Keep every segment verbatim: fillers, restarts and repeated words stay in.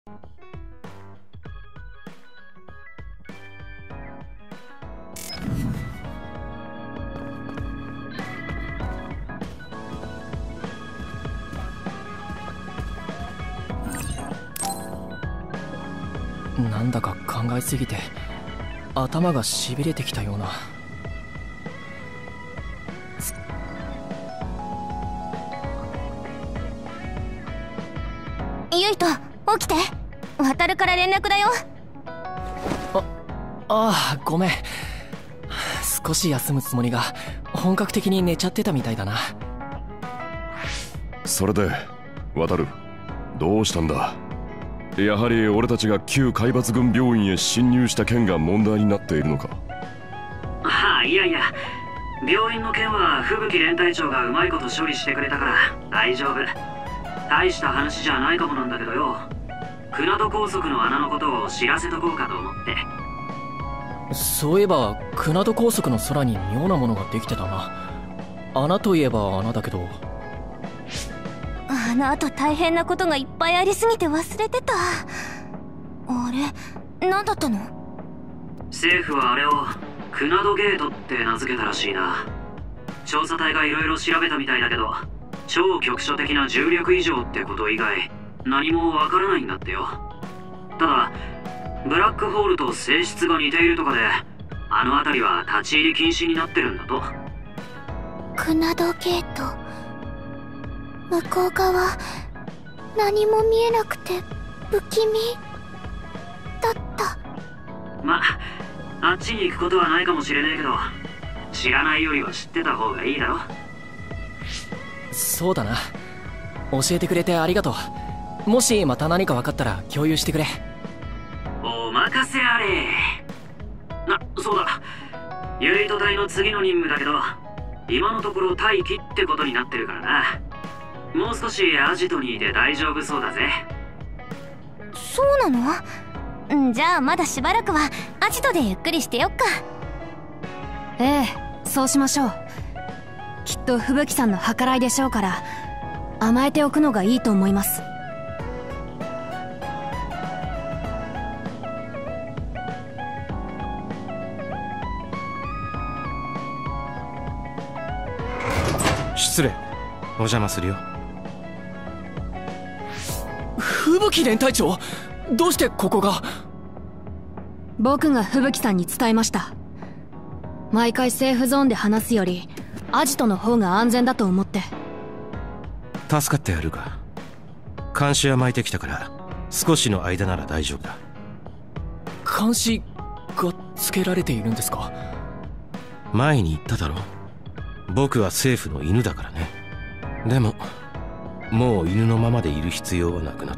なんだか考えすぎて頭がしびれてきたような。 ユイト、起きて。渡るから連絡だよ。 あ、ああ、ごめん。少し休むつもりが本格的に寝ちゃってたみたいだな。 それで渡る、どうしたんだ。やはり俺たちが旧海抜軍病院へ侵入した件が問題になっているのか。 はあ、いやいや、病院の件は吹雪連隊長がうまいこと処理してくれたから大丈夫。大した話じゃないかもなんだけどよ、船戸高速の穴のことを知らせとこうかと思って。 そういえば船戸高速の空に妙なものができてたな。穴といえば穴だけど、 あの後大変なことがいっぱいありすぎて忘れてた。あれ、何だったの？ 政府はあれを船戸ゲートって名付けたらしいな。調査隊がいろいろ調べたみたいだけど、超局所的な重力異常ってこと以外何もわからないんだってよ。ただブラックホールと性質が似ているとかで、あの辺りは立ち入り禁止になってるんだと。 船戸ゲート、向こう側何も見えなくて不気味だった。 ま、あっちに行くことはないかもしれねえけど、知らないよりは知ってた方がいいだろ。 そうだな。教えてくれてありがとう。もしまた何か分かったら共有してくれ。 お任せあれ。な、そうだ、ユイト隊の次の任務だけど、今のところ待機ってことになってるからな。もう少しアジトにいて大丈夫そうだぜ。 そうなの？んじゃあまだしばらくはアジトでゆっくりしてよっか。 ええ、そうしましょう。きっと吹雪さんの計らいでしょうから、甘えておくのがいいと思います。 失礼、お邪魔するよ。 吹雪連隊長、どうしてここが？ 僕が吹雪さんに伝えました。毎回セーフゾーンで話すよりアジトの方が安全だと思って。 助かってやるか。監視は巻いてきたから少しの間なら大丈夫だ。 監視がつけられているんですか？ 前に言っただろ、僕は政府の犬だからね。でももう犬のままでいる必要はなくなった。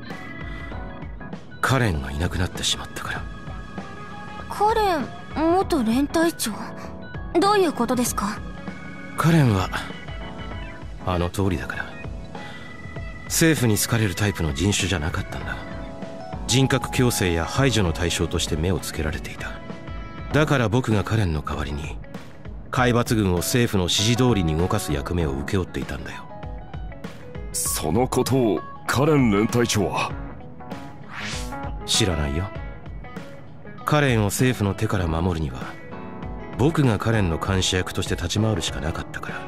カレンがいなくなってしまったから。 カレン元連隊長、どういうことですか？ カレンはあの通りだから。政府に好かれるタイプの人種じゃなかったんだ。人格矯正や排除の対象として目をつけられていた。だから僕がカレンの代わりに海抜軍を政府の指示通りに動かす役目を請け負っていたんだよ。 そのことをカレン連隊長は？ 知らないよ。カレンを政府の手から守るには僕がカレンの監視役として立ち回るしかなかったから。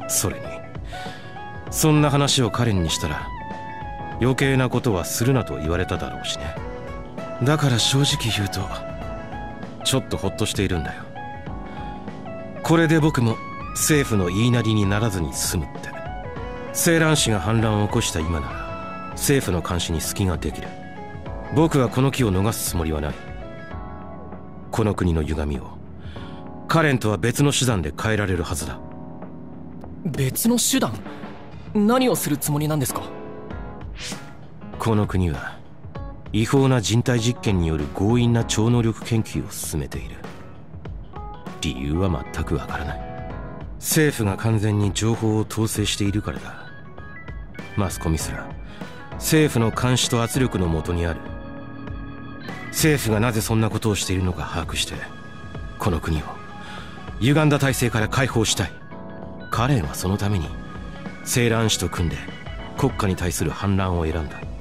それにそんな話をカレンにしたら余計なことはするなと言われただろうしね。だから正直言うとちょっとホッとしているんだよ。これで僕も政府の言いなりにならずに済むって。青蘭氏が反乱を起こした今なら政府の監視に隙ができる。僕はこの機を逃すつもりはない。この国の歪みをカレンとは別の手段で変えられるはずだ。 別の手段？何をするつもりなんですか？ この国は違法な人体実験による強引な超能力研究を進めている。理由は全くわからない。政府が完全に情報を統制しているからだ。マスコミすら政府の監視と圧力の下にある。政府がなぜそんなことをしているのか把握してこの国を歪んだ体制から解放したい。カレンはそのために青蘭氏と組んで国家に対する反乱を選んだ。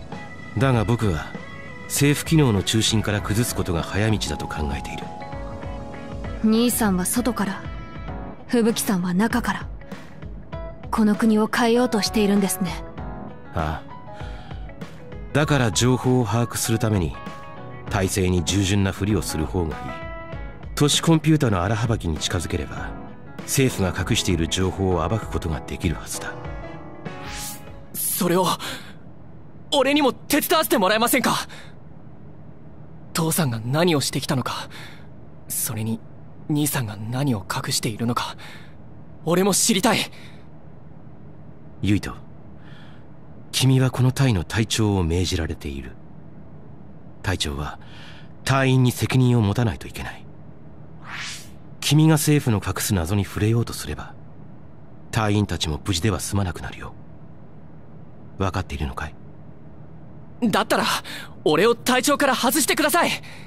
だが僕は政府機能の中心から崩すことが早道だと考えている。 兄さんは外から、吹雪さんは中から、この国を変えようとしているんですね。 ああ。だから情報を把握するために体制に従順なふりをする方がいい。都市コンピュータの荒幅きに近づければ政府が隠している情報を暴くことができるはずだ。 それを俺にも手伝わせてもらえませんか？父さんが何をしてきたのか、それに兄さんが何を隠しているのか、俺も知りたい。 ユイト、君はこの隊の隊長を命じられている。隊長は隊員に責任を持たないといけない。君が政府の隠す謎に触れようとすれば隊員たちも無事では済まなくなるよ。分かっているのかい？ だったら俺を隊長から外してください。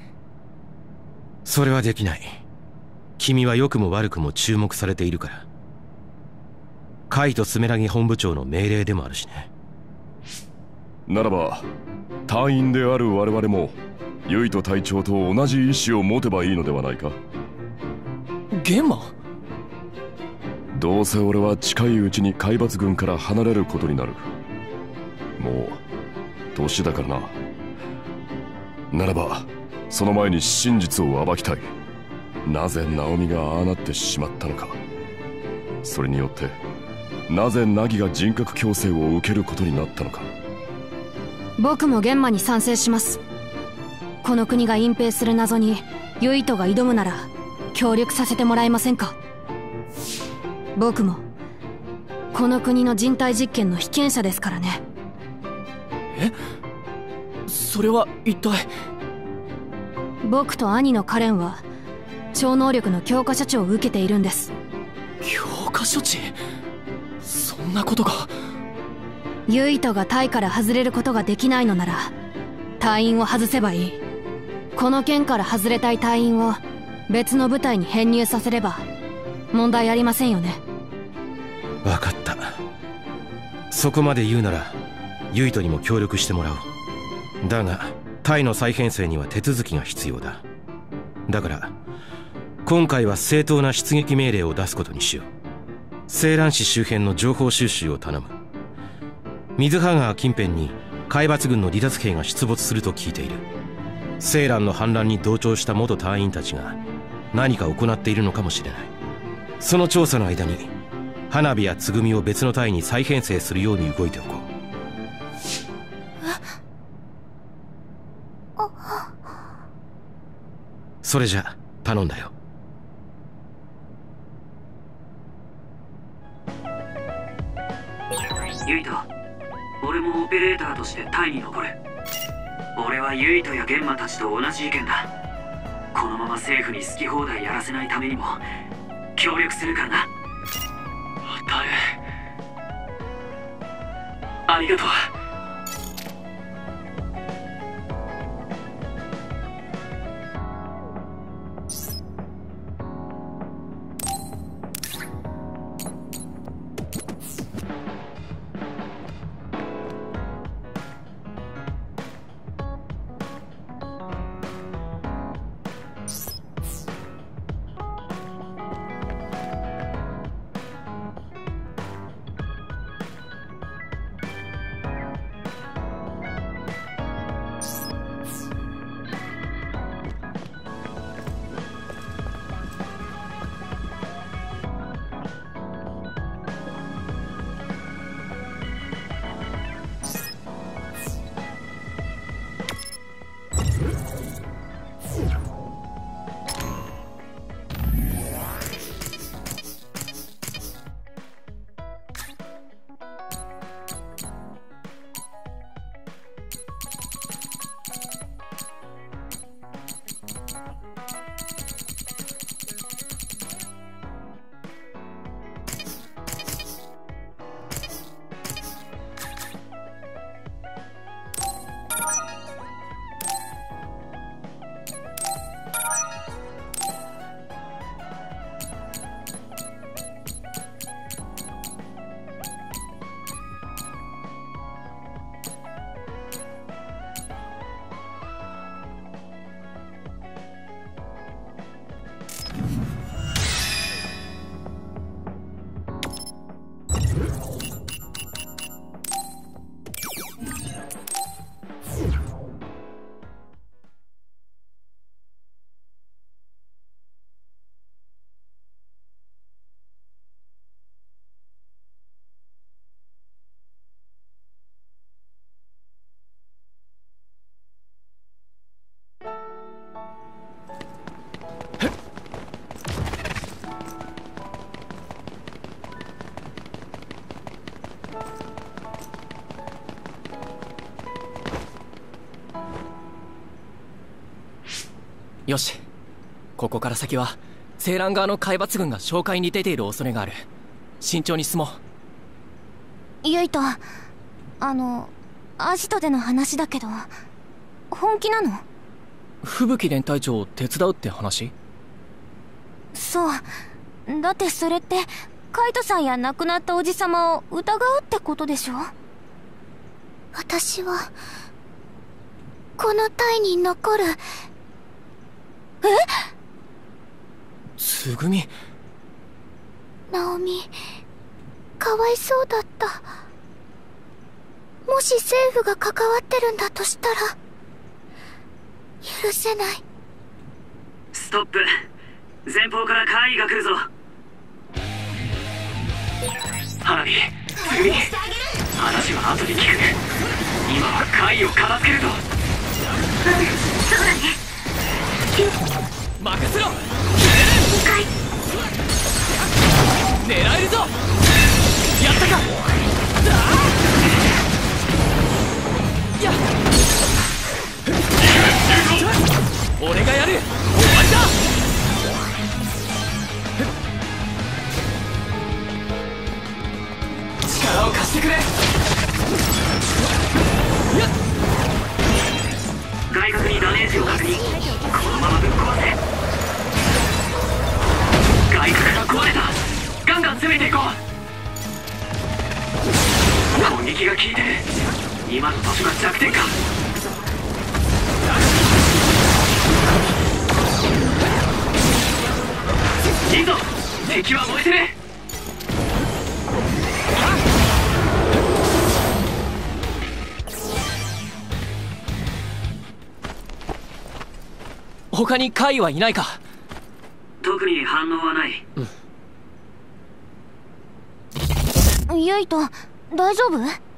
それはできない。君は良くも悪くも注目されているから。カイト・スメラギ本部長の命令でもあるしね。 ならば隊員である我々もユイト隊長と同じ意志を持てばいいのではないか？ 玄馬？ どうせ俺は近いうちに海抜軍から離れることになる。もう年だからな。ならばその前に真実を暴きたい。なぜナオミがああなってしまったのか、それによってなぜナギが人格矯正を受けることになったのか。 僕も玄馬に賛成します。この国が隠蔽する謎にユイトが挑むなら協力させてもらえませんか？僕もこの国の人体実験の被験者ですからね。 え？それは一体？ 僕と兄のカレンは超能力の強化処置を受けているんです。 強化処置？そんなことが。 ユイトが隊から外れることができないのなら隊員を外せばいい。この県から外れたい隊員を別の部隊に編入させれば問題ありませんよね。 分かった。そこまで言うならユイトにも協力してもらおう。だが隊の再編成には手続きが必要だ。だから今回は正当な出撃命令を出すことにしよう。青蘭市周辺の情報収集を頼む。水葉川近辺に海抜軍の離脱兵が出没すると聞いている。青蘭の反乱に同調した元隊員たちが何か行っているのかもしれない。その調査の間に花火やつぐみを別の隊に再編成するように動いておこう。それじゃ頼んだよ。 ユイト、俺もオペレーターとして隊に残る。俺はユイトや玄馬たちと同じ意見だ。このまま政府に好き放題やらせないためにも協力するからな。タル、ありがとう。 よし、ここから先はセーラン側の海抜軍が哨戒に出ている恐れがある。慎重に進もう。 ユイト、あのアジトでの話だけど本気なの？ 吹雪連隊長を手伝うって話？ そう、だってそれってカイトさんや亡くなったおじさまを疑うってことでしょ？私はこの隊に残る。え？ つぐみ。 ナオミ、かわいそうだった。もし政府が関わってるんだとしたら許せない。 ストップ。前方から怪異が来るぞ。花火、つぐみ、話は後に聞く。今は怪異を片付けるぞ。 そうだね。 任せろ。 了解。 狙えるぞ。やったか。やっ俺がやる。終わりだ。力を貸してくれ。 外角にダメージを確認。このままぶっ壊せ。外角が壊れた。ガンガン攻めていこう。攻撃が効いてる。今の場所が弱点か。いいぞ、敵は燃えてる。 他に怪異はいないか？ 特に反応はない。 うん。ユイト、大丈夫？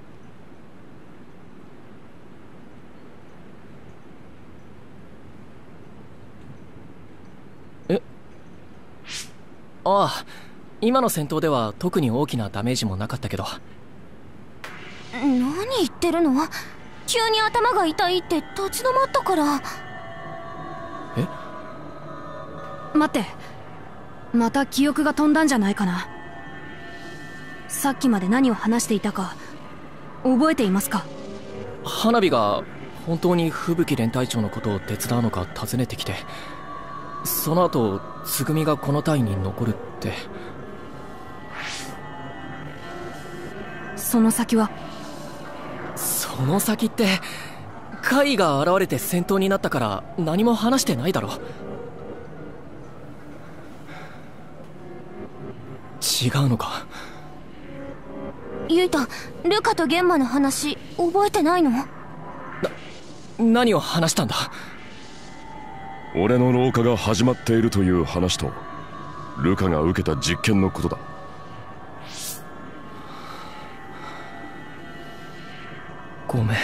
え？ああ、今の戦闘では特に大きなダメージもなかったけど。 何言ってるの？急に頭が痛いって立ち止まったから。 え？ 待って、また記憶が飛んだんじゃないかな。さっきまで何を話していたか覚えていますか？ 花火が本当に吹雪連隊長のことを手伝うのか尋ねてきて、その後つぐみがこの隊に残るって。 その先は？ その先って怪異が現れて戦闘になったから何も話してないだろ。違うのか？ ユイト、ルカとゲンマの話覚えてないの？な、 何を話したんだ？ 俺の老化が始まっているという話とルカが受けた実験のことだ。 ごめん、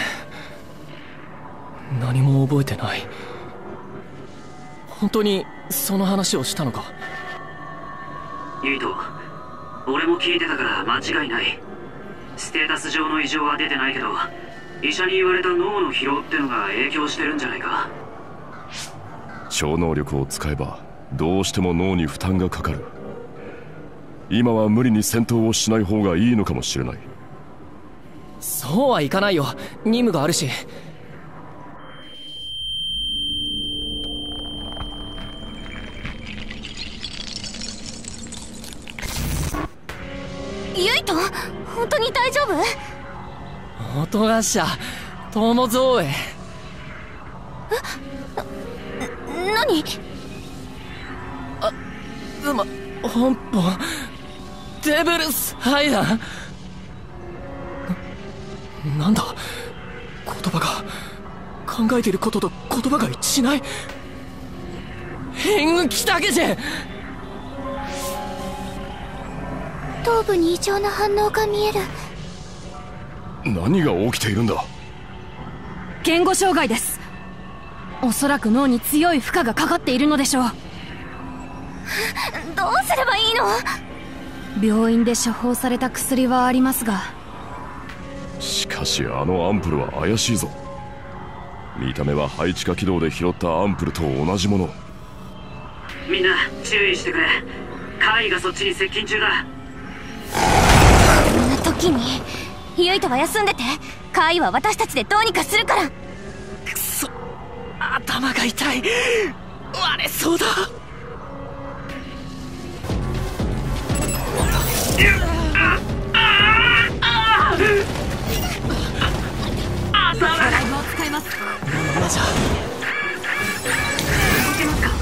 何も覚えてない。本当にその話をしたのか？ ユイト、俺も聞いてたから間違いない。ステータス上の異常は出てないけど、医者に言われた脳の疲労ってのが影響してるんじゃないか。 超能力を使えばどうしても脳に負担がかかる。今は無理に戦闘をしない方がいいのかもしれない。 そうはいかないよ、任務があるし。 ユイト、本当に大丈夫？ 音がしゃ、友蔵へ。 え？な、何？ あ、うま、本本、デブルスハイダー。な、なんだ？言葉が、考えていることと言葉が一致しない。変来たけぜ。 頭部に異常な反応が見える。 何が起きているんだ？ 言語障害です。おそらく脳に強い負荷がかかっているのでしょう。 どうすればいいの？ 病院で処方された薬はありますが。 しかしあのアンプルは怪しいぞ。 見た目は配置化軌道で拾ったアンプルと同じもの。 みんな注意してくれ。怪異がそっちに接近中だ。 こんな時にユイトは休んでて、怪異は私たちでどうにかするから。 くそ、頭が痛い。割れそうだ。 ライブを使います。 マジャ動けますか？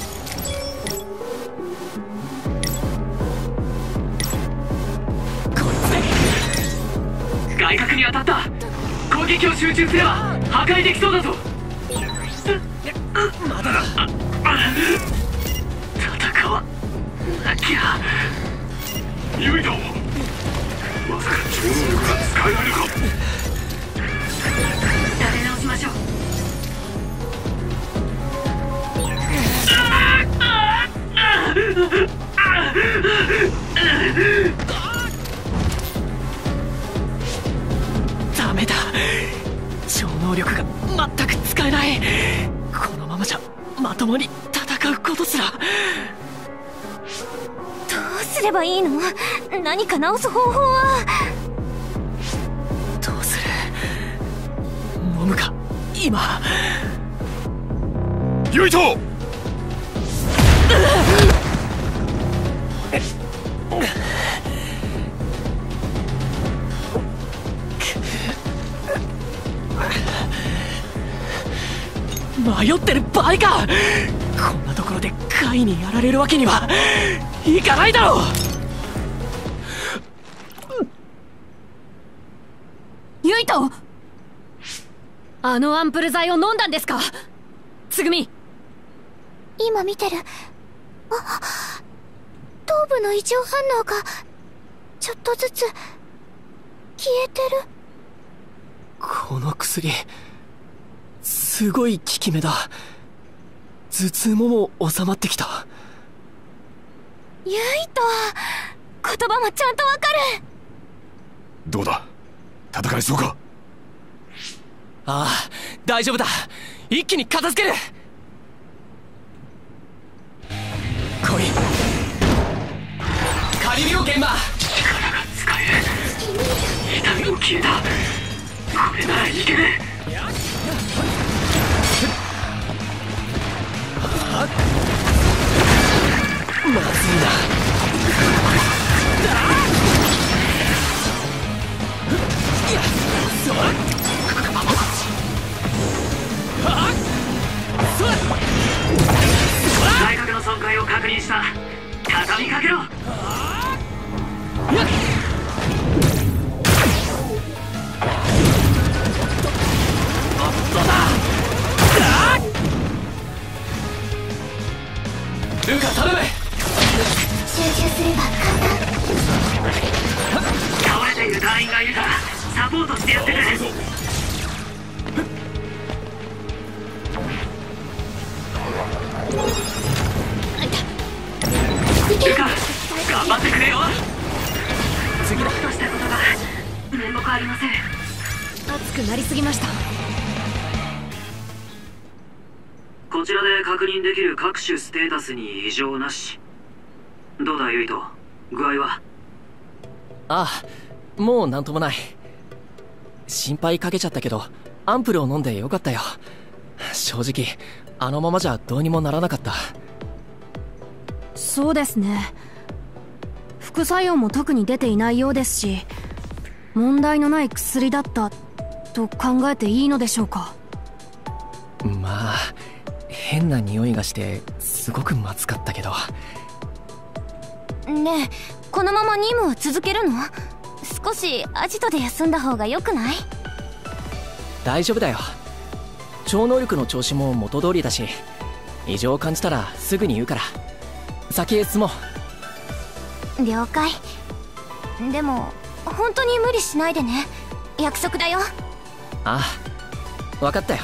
こいつで外角に当たった。攻撃を集中すれば破壊できそうだぞ。まだだ。戦わなきゃ。 ユイト、まさか超能力が使えないのか。 立て直しましょう。 ダメだ、超能力が全く使えない。このままじゃまともに戦うことすら。 どうすればいいの？何か直す方法は。 どうする？モムか今。 ユイト、 迷ってる場合か。こんなところで怪異にやられるわけにはいかないだろう。 ユイト、あのアンプル剤を飲んだんですか？つぐみ。 今見てる。あ、頭部の異常反応がちょっとずつ消えてる。 この薬すごい効き目だ。頭痛ももう収まってきた。 ユイト、言葉もちゃんとわかる。 どうだ、戦えそうか？ ああ、大丈夫だ。一気に片付ける。来い、カリビオ現場。力が使える。痛みも消えた。これならいける。まずいな。 大角の損壊を確認した。畳みかけろ。 ルカ頼む。 集中すれば簡単。 倒れている隊員がいるからサポートしてやってくれ。ルカ、頑張ってくれよ。 次だ。 としたことが面目ありません。 熱くなりすぎました。 こちらで確認できる各種ステータスに異常なし。どうだユイト、具合は？ ああ、もうなんともない。心配かけちゃったけどアンプルを飲んでよかったよ。正直あのままじゃどうにもならなかった。 そうですね。副作用も特に出ていないようですし、問題のない薬だったと考えていいのでしょうか？ まあ変な匂いがしてすごくまずかったけど。 ねえ、このまま任務は続けるの？少しアジトで休んだ方が良くない？ 大丈夫だよ。超能力の調子も元通りだし、異常を感じたらすぐに言うから。先へ進もう。了解。でも本当に無理しないでね。約束だよ。 ああ、分かったよ。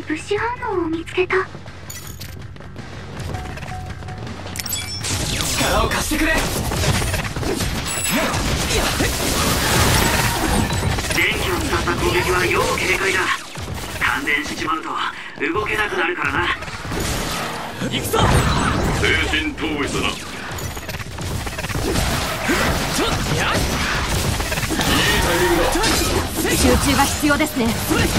物資反応を見つけた。 力を貸してくれ。 電気を使った攻撃は要警戒だ。感電しちまうと動けなくなるからな。 行くぞ。 精神統一だな。 ちょっやいいタイミングだ。 集中が必要ですね。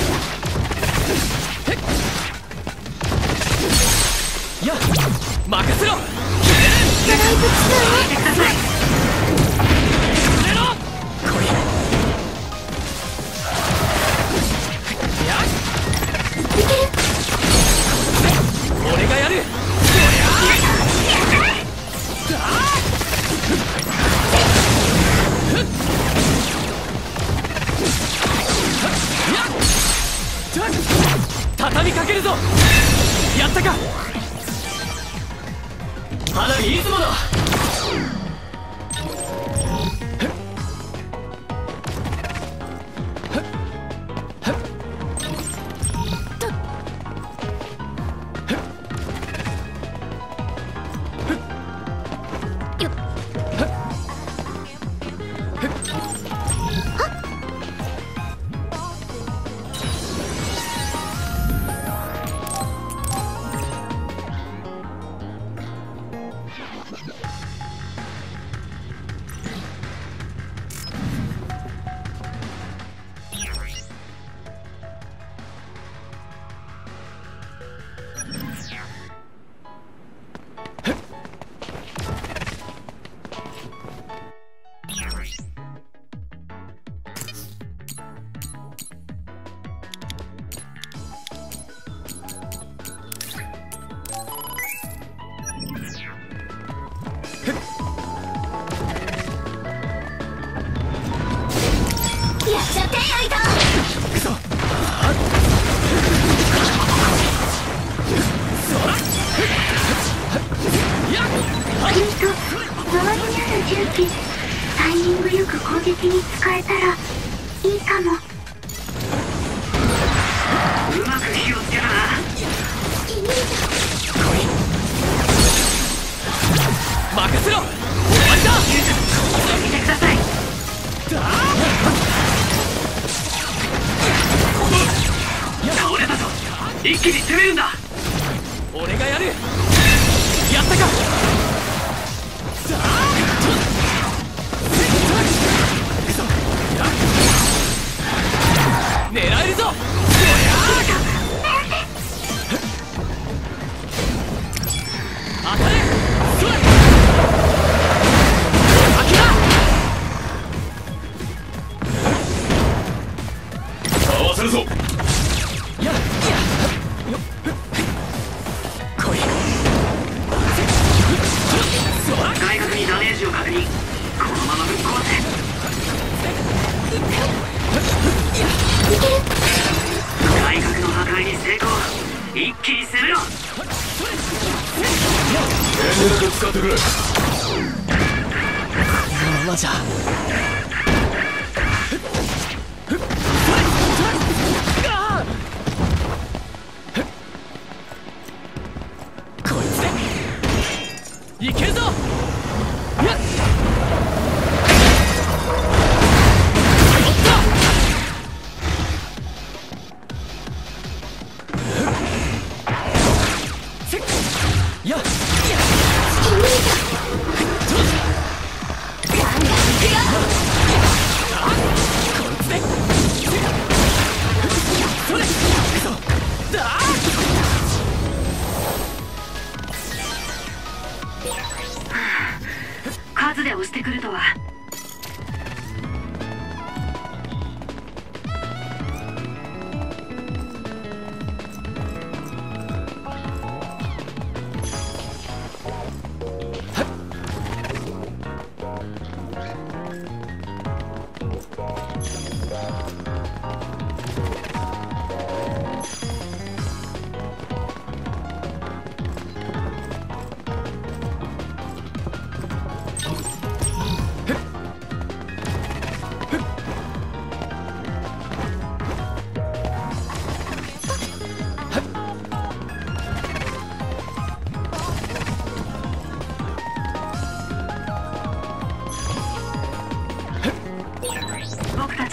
や任せろ。 ドライブ使てください。 触れろ。来い。やういける。 俺がやる。畳みかけるぞ。やったか。花火いつもだ。 やっちゃってやいた。ピンと周りにある重機、タイミングよく攻撃に使えたらいいかも。 うまく火をつけたな。 任せろ。終わりだ。 見てください。倒れたぞ。一気に攻めるんだ。 俺がやる。やったか。狙えるぞ。当たれ。それ。開けだ。 合わせるぞ。 ややよ来い。 外角にダメージを確認。このままぶっ壊せ。外角の破壊に成功。一気に攻めろ。 遠慮なく使ってくれ。 このままじゃ。こいつでいけるぞ。やっやっ数で押してくるとは。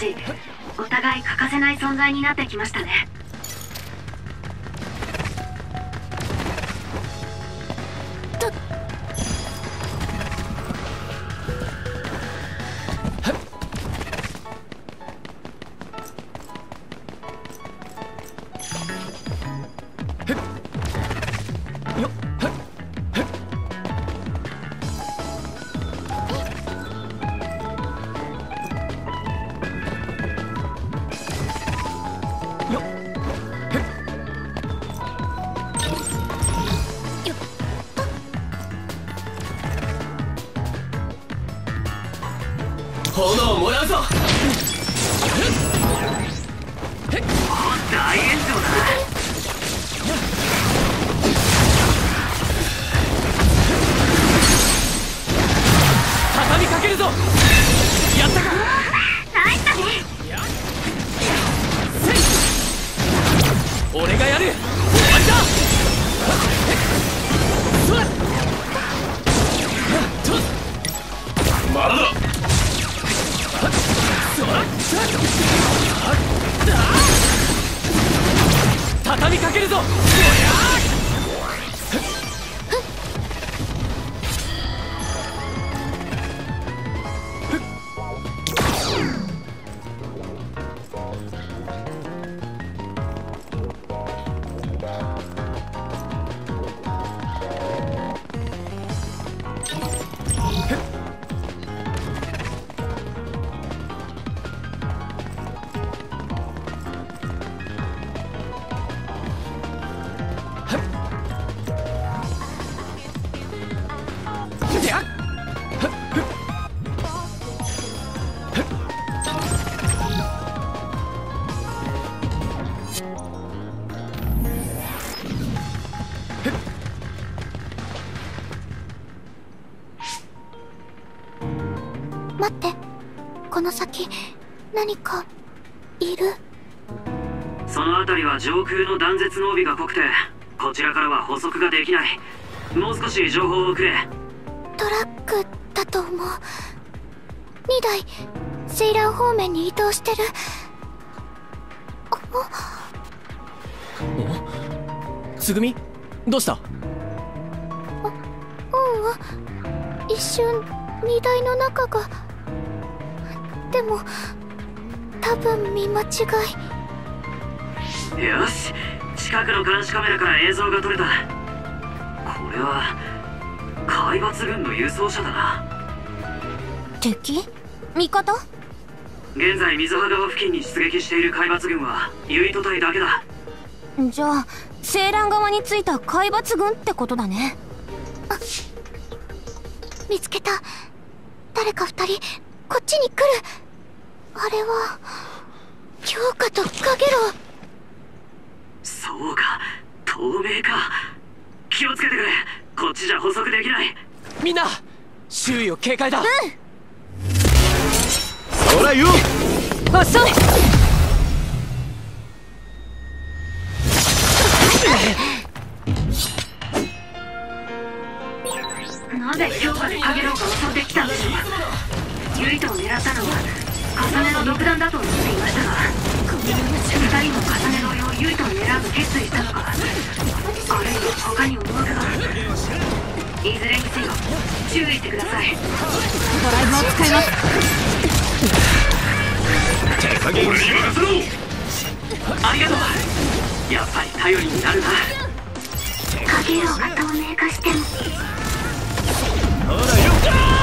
ちお互い欠かせない存在になってきましたね。 炎をもらうぞ。 大炎上だ。 畳みかけるぞ。やったか。 ナイスだね。 俺がやる。終わりだ。それまだだ。畳みかけるぞ。 待って、この先何かいる。 その辺りは上空の断絶の帯が濃くて、こちらからは捕捉ができない。もう少し情報をくれ。 トラックだと思う。にだいセイラン方面に移動してる。 おつぐみ、どうした？ ううん、一瞬荷台の中が。でも多分見間違い。 よし、近くの監視カメラから映像が撮れた。これは海抜軍の輸送車だな。 敵？味方？ 現在水波川付近に出撃している海抜軍はユイト隊だけだ。 じゃあセイラン側についた海抜軍ってことだね。あ、見つけた。誰か二人こっちに来る。あれは強化とカゲロウ。 そうか、透明か。気をつけてくれ。こっちじゃ捕捉できない。 みんな周囲を警戒だ。うん。 ほらよ、 遅い。 なぜ強化でカゲロウが襲ってきたんでしょうか。ユイトを狙ったのは重ねの独断だと思っていましたが、二人も重ねの用ユイトを狙うと決意したのか、あるいは他に思惑が。いずれにせよ注意してください。 ドライブを使います。 手加減しますぞ。 ありがとう。やっぱり頼りになるな。 カゲロウが透明化しても。 ほらよ。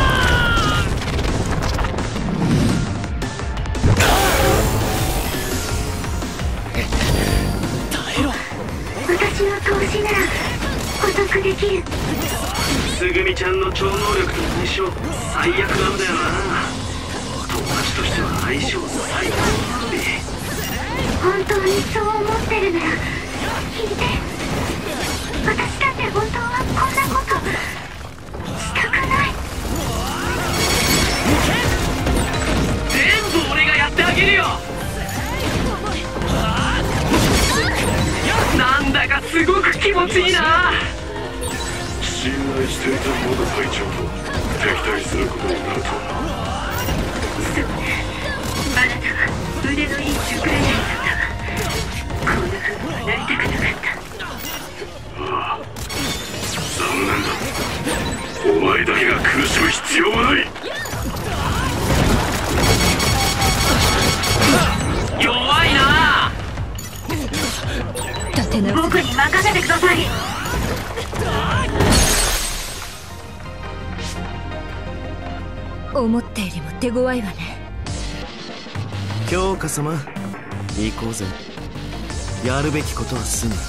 私の投資なら捕捉できる。 つぐみちゃんの超能力と相性最悪なんだよな。友達としては相性最高なのに。 本当にそう思ってるなら聞いて。私だって本当はこんなことしたくない。 全部俺がやってあげるよ。なんだかすごく気持ちいいな。 信頼していた元隊長と敵対することになるとは。 そう、あなたは手の僕に任せてください。 思ったよりも手強いわね。 京香様、行こうぜ。やるべきことは済んだ。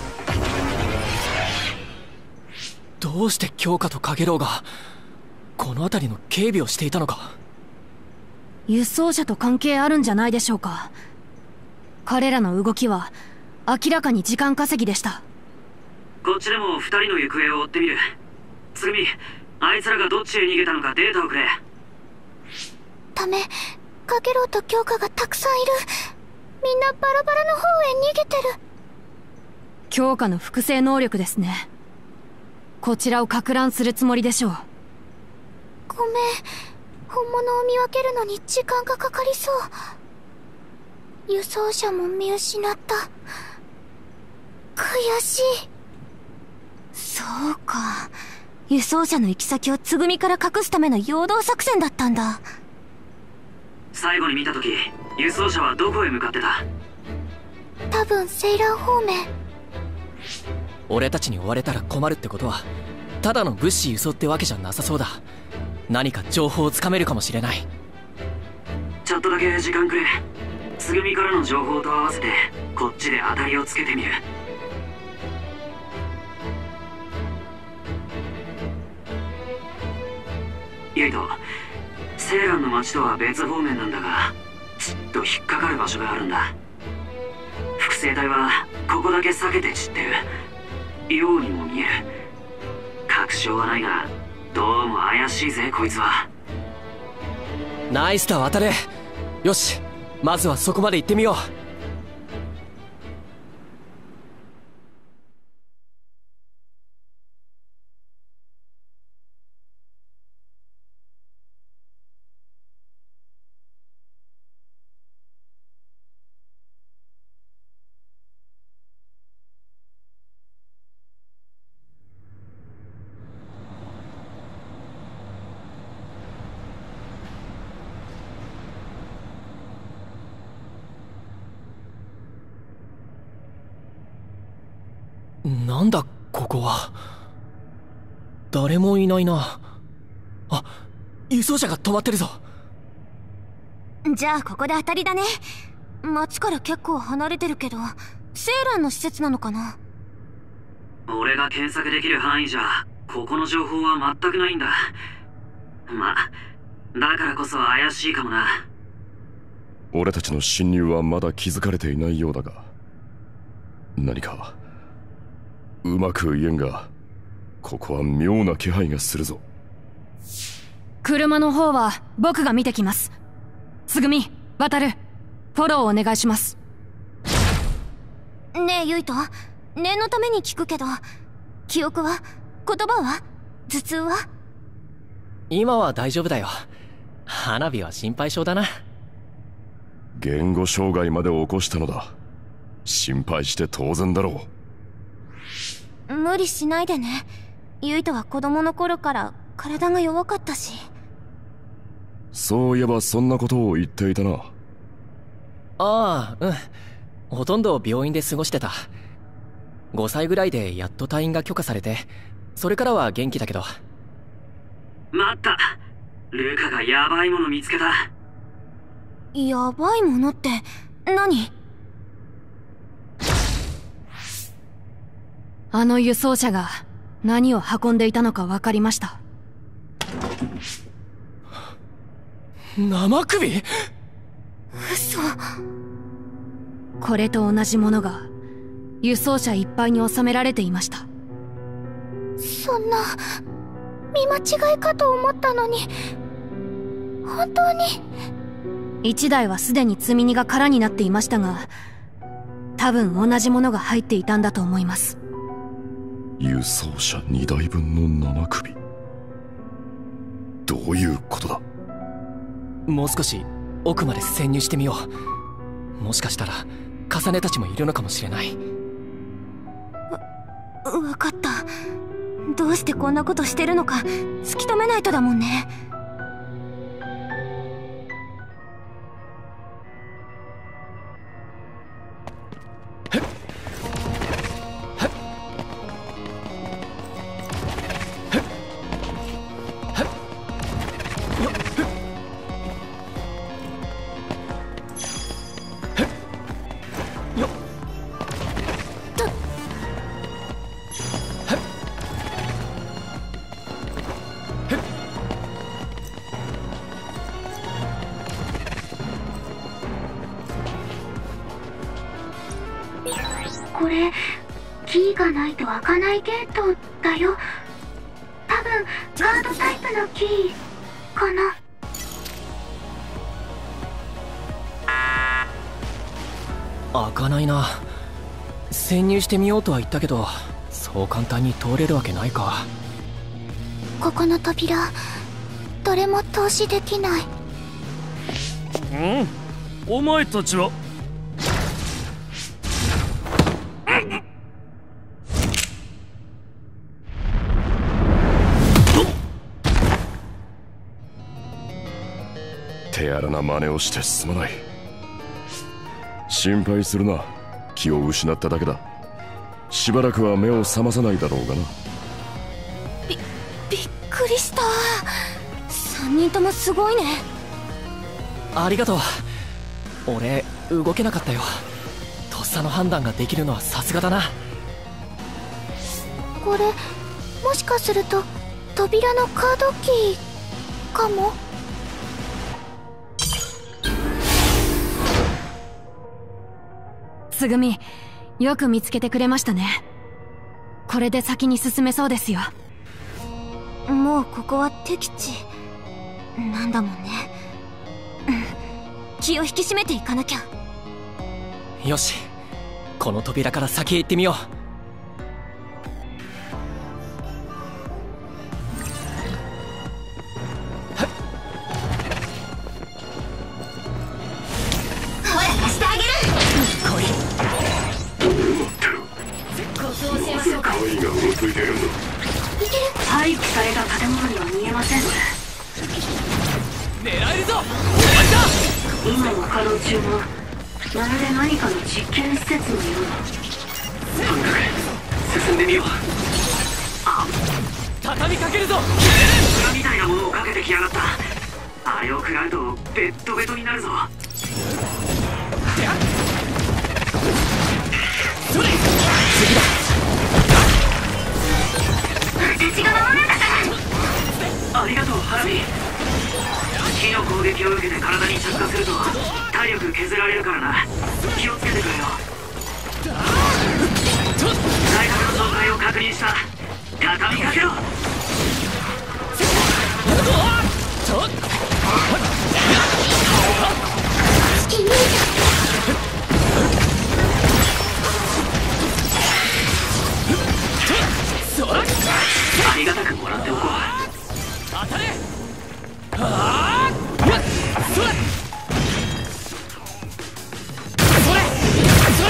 どうして京香とカゲロウがこの辺りの警備をしていたのか。 輸送車と関係あるんじゃないでしょうか。彼らの動きは明らかに時間稼ぎでした。 こっちでも二人の行方を追ってみる。つぐみ、あいつらがどっちへ逃げたのかデータをくれ。 ダメ、カゲロウと京香がたくさんいる。みんなバラバラの方へ逃げてる。 京香の複製能力ですね。こちらを撹乱するつもりでしょう。 ごめん、本物を見分けるのに時間がかかりそう。輸送車も見失った。悔しい。そうか、輸送車の行き先をつぐみから隠すための陽動作戦だったんだ。 最後に見た時、輸送車はどこへ向かってた？ 多分セイラン方面。 俺たちに追われたら困るってことはただの物資輸送ってわけじゃなさそうだ。何か情報をつかめるかもしれない。 ちょっとだけ時間くれ。つぐみからの情報と合わせてこっちで当たりをつけてみる。ユイト、セーランの町とは別方面なんだが、ちっと引っかかる場所があるんだ。複製体はここだけ避けて散ってるようにも見える。確証はないがどうも怪しいぜこいつは。 ナイスだ渡れ。よし、まずはそこまで行ってみよう。なんだここは。誰もいないな。あ、輸送車が止まってるぞ。 じゃあここで当たりだね。町から結構離れてるけど、セーランの施設なのかな。 俺が検索できる範囲じゃここの情報は全くないんだ。ま、だからこそ怪しいかもな。 俺たちの侵入はまだ気づかれていないようだが、何かうまく言えんが、ここは妙な気配がするぞ。 車の方は僕が見てきます。つぐみ、渡る、フォローお願いします。 ねえユイト、念のために聞くけど、記憶は、言葉は、頭痛は？ 今は大丈夫だよ。花火は心配性だな。 言語障害まで起こしたのだ。心配して当然だろう。無理しないでね。ユイトは子供の頃から体が弱かったし。 そういえばそんなことを言っていたな。 ああ、うん。ほとんど病院で過ごしてた。ごさいぐらいでやっと退院が許可されて、それからは元気だけど。 待った、ルカがヤバいもの見つけた。 ヤバいものって何？ あの輸送車が何を運んでいたのか分かりました。 生首？ 嘘。 これと同じものが輸送車いっぱいに収められていました。 そんな見間違いかと思ったのに、本当に。 一台はすでに積み荷が空になっていましたが、多分同じものが入っていたんだと思います。 輸送車にだいぶんの生首。どういうことだ？ もう少し奥まで潜入してみよう。もしかしたら重ねたちもいるのかもしれない。 わ、わかった。どうしてこんなことしてるのか突き止めないとだもんね。 これキーがないと開かないゲートだよ。多分ガードタイプのキーかな。 開かないな。潜入してみようとは言ったけど、そう簡単に通れるわけないか。 ここの扉どれも通しできない。 うん、お前たちは手荒な真似をしてすまない。心配するな。気を失っただけだ。しばらくは目を覚まさないだろうがな。 びびっくりした。さんにんともすごいね。 ありがとう。俺動けなかったよ。とっさの判断ができるのはさすがだな。 これもしかすると扉のカードキーかも。 つぐみ、よく見つけてくれましたね。これで先に進めそうですよ。 もうここは敵地なんだもんね。うん、気を引き締めていかなきゃ。 よし、この扉から先へ行ってみよう。 廃棄された建物には見えませんね。 狙えるぞ。 今も稼働中のまるで何かの実験施設のような。 とにかく進んでみよう。 畳みかけるぞ。 油みたいなものをかけてきやがった。あれを食らうとベッドベトになるぞ。 それ次だ。 私が守るんだから。 ありがとうハラミ。火の攻撃を受けて体に着火すると体力削られるからな。気をつけてくれよ。内角の存在を確認した。畳みかけろ。ありがたくもらっておこう。 当たれ。ああ、それそれそれ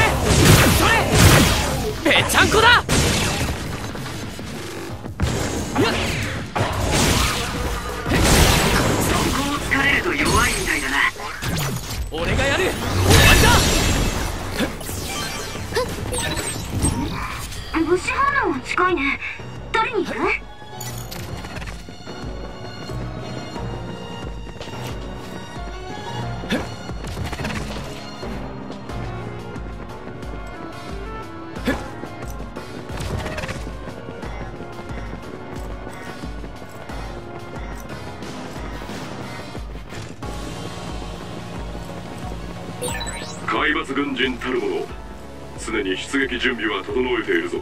それぺちゃんこだ。 そこを疲れると弱いみたいだな。 俺がやる。終わりだ。 物資反応は近いね。取りに行く？ 海抜軍人たるもの、常に出撃準備は整えているぞ。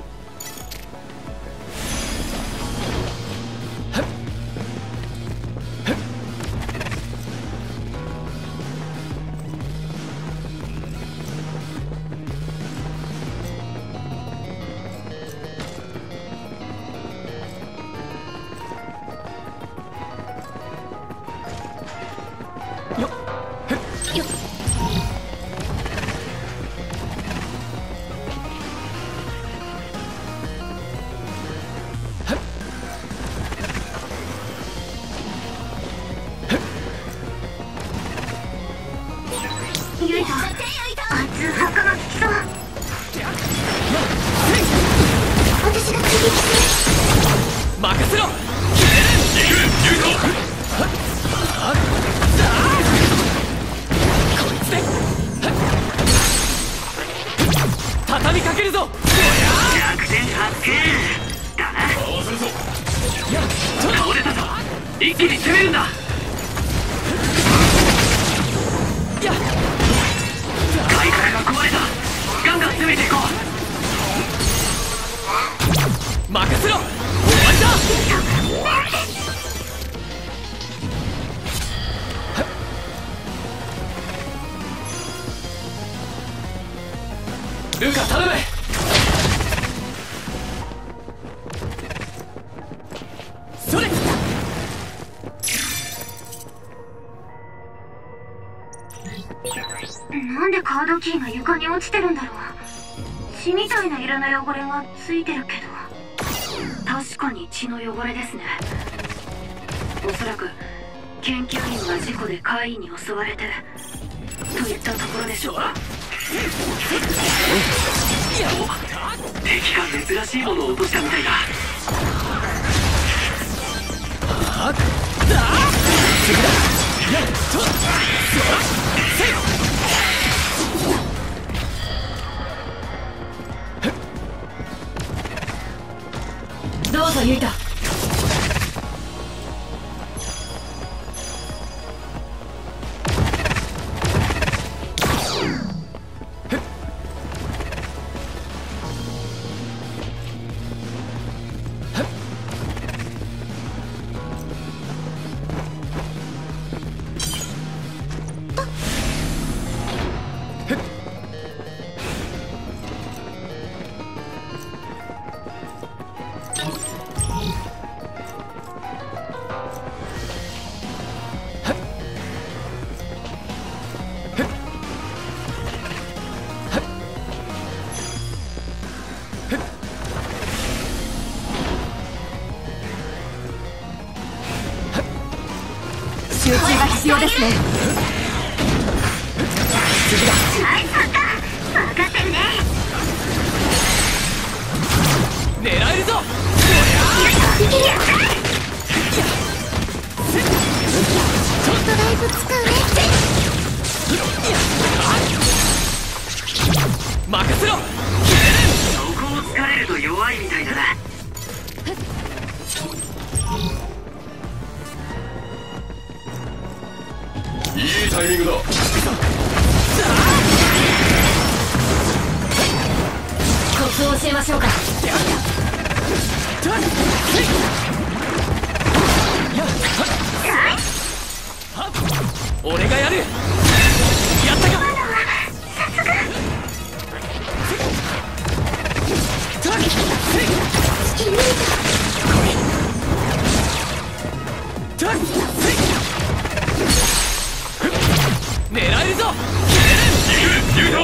ユイト、あいつ発火が効きそう。私が追撃する。 任せろ。こいつで畳みかけるぞ。 弱点発見だな。倒れたぞ。一気に攻めるんだ。開角が壊れた。ガンガン攻めていこう。 ルカ頼む。それ。 なんでカードキーが床に落ちてるんだろう。血みたいな色の汚れがついてるけど、確かに血の汚れですね。おそらく研究員が事故で怪異に襲われてといったところでしょうか。 敵が珍しいものを落としたみたいだ。 あっだ次だ。やっとせっどうぞユイタ。集中が必要ですね。 次だ。 はい、参加。分かってるね。 狙えるぞ。 いける。ちょっとだいぶ使うね。 任せろ。 そこを突かれると弱いみたいだな。 いいタイミングだ。 コツを教えましょうか。 俺がやる。やったか。狙えるぞ。 ユイタ。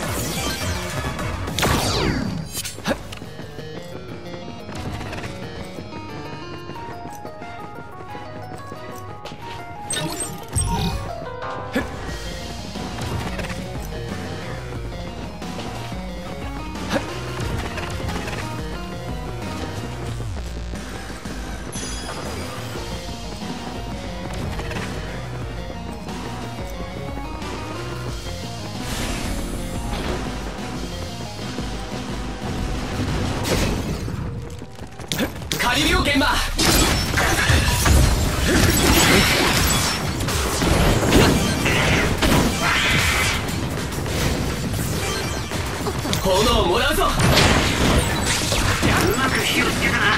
カリビオ現場。炎をもらうぞ。 うまく火をつけたな。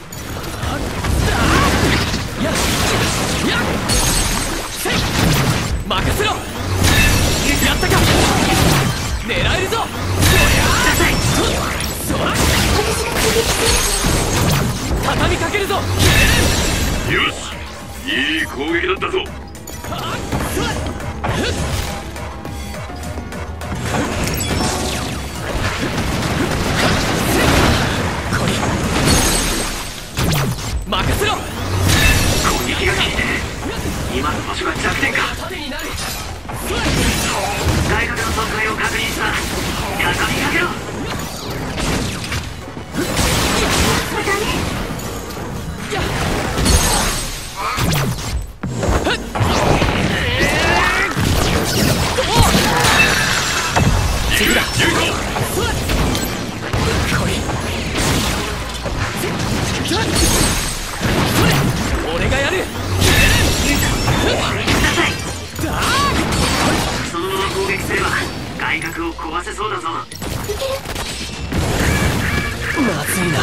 やっやっせい任せろ。やったか。狙えるぞ。そら畳みかけるぞ。 よし、いい攻撃だったぞ。 任せろ。 攻撃が効いてる。今の場所が弱点か。大学の存在を確認した。畳みかけろ。 次だ。俺がやる。 そのまま攻撃すれば外角を壊せそうだぞ。 まずいな。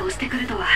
押してくるとは。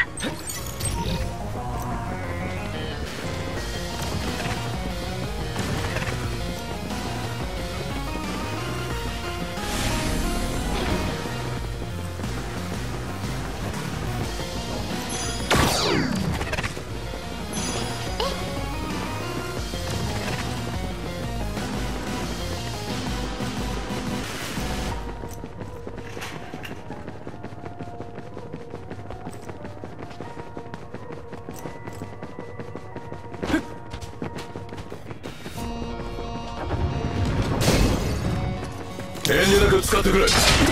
遠慮なく使ってくれ。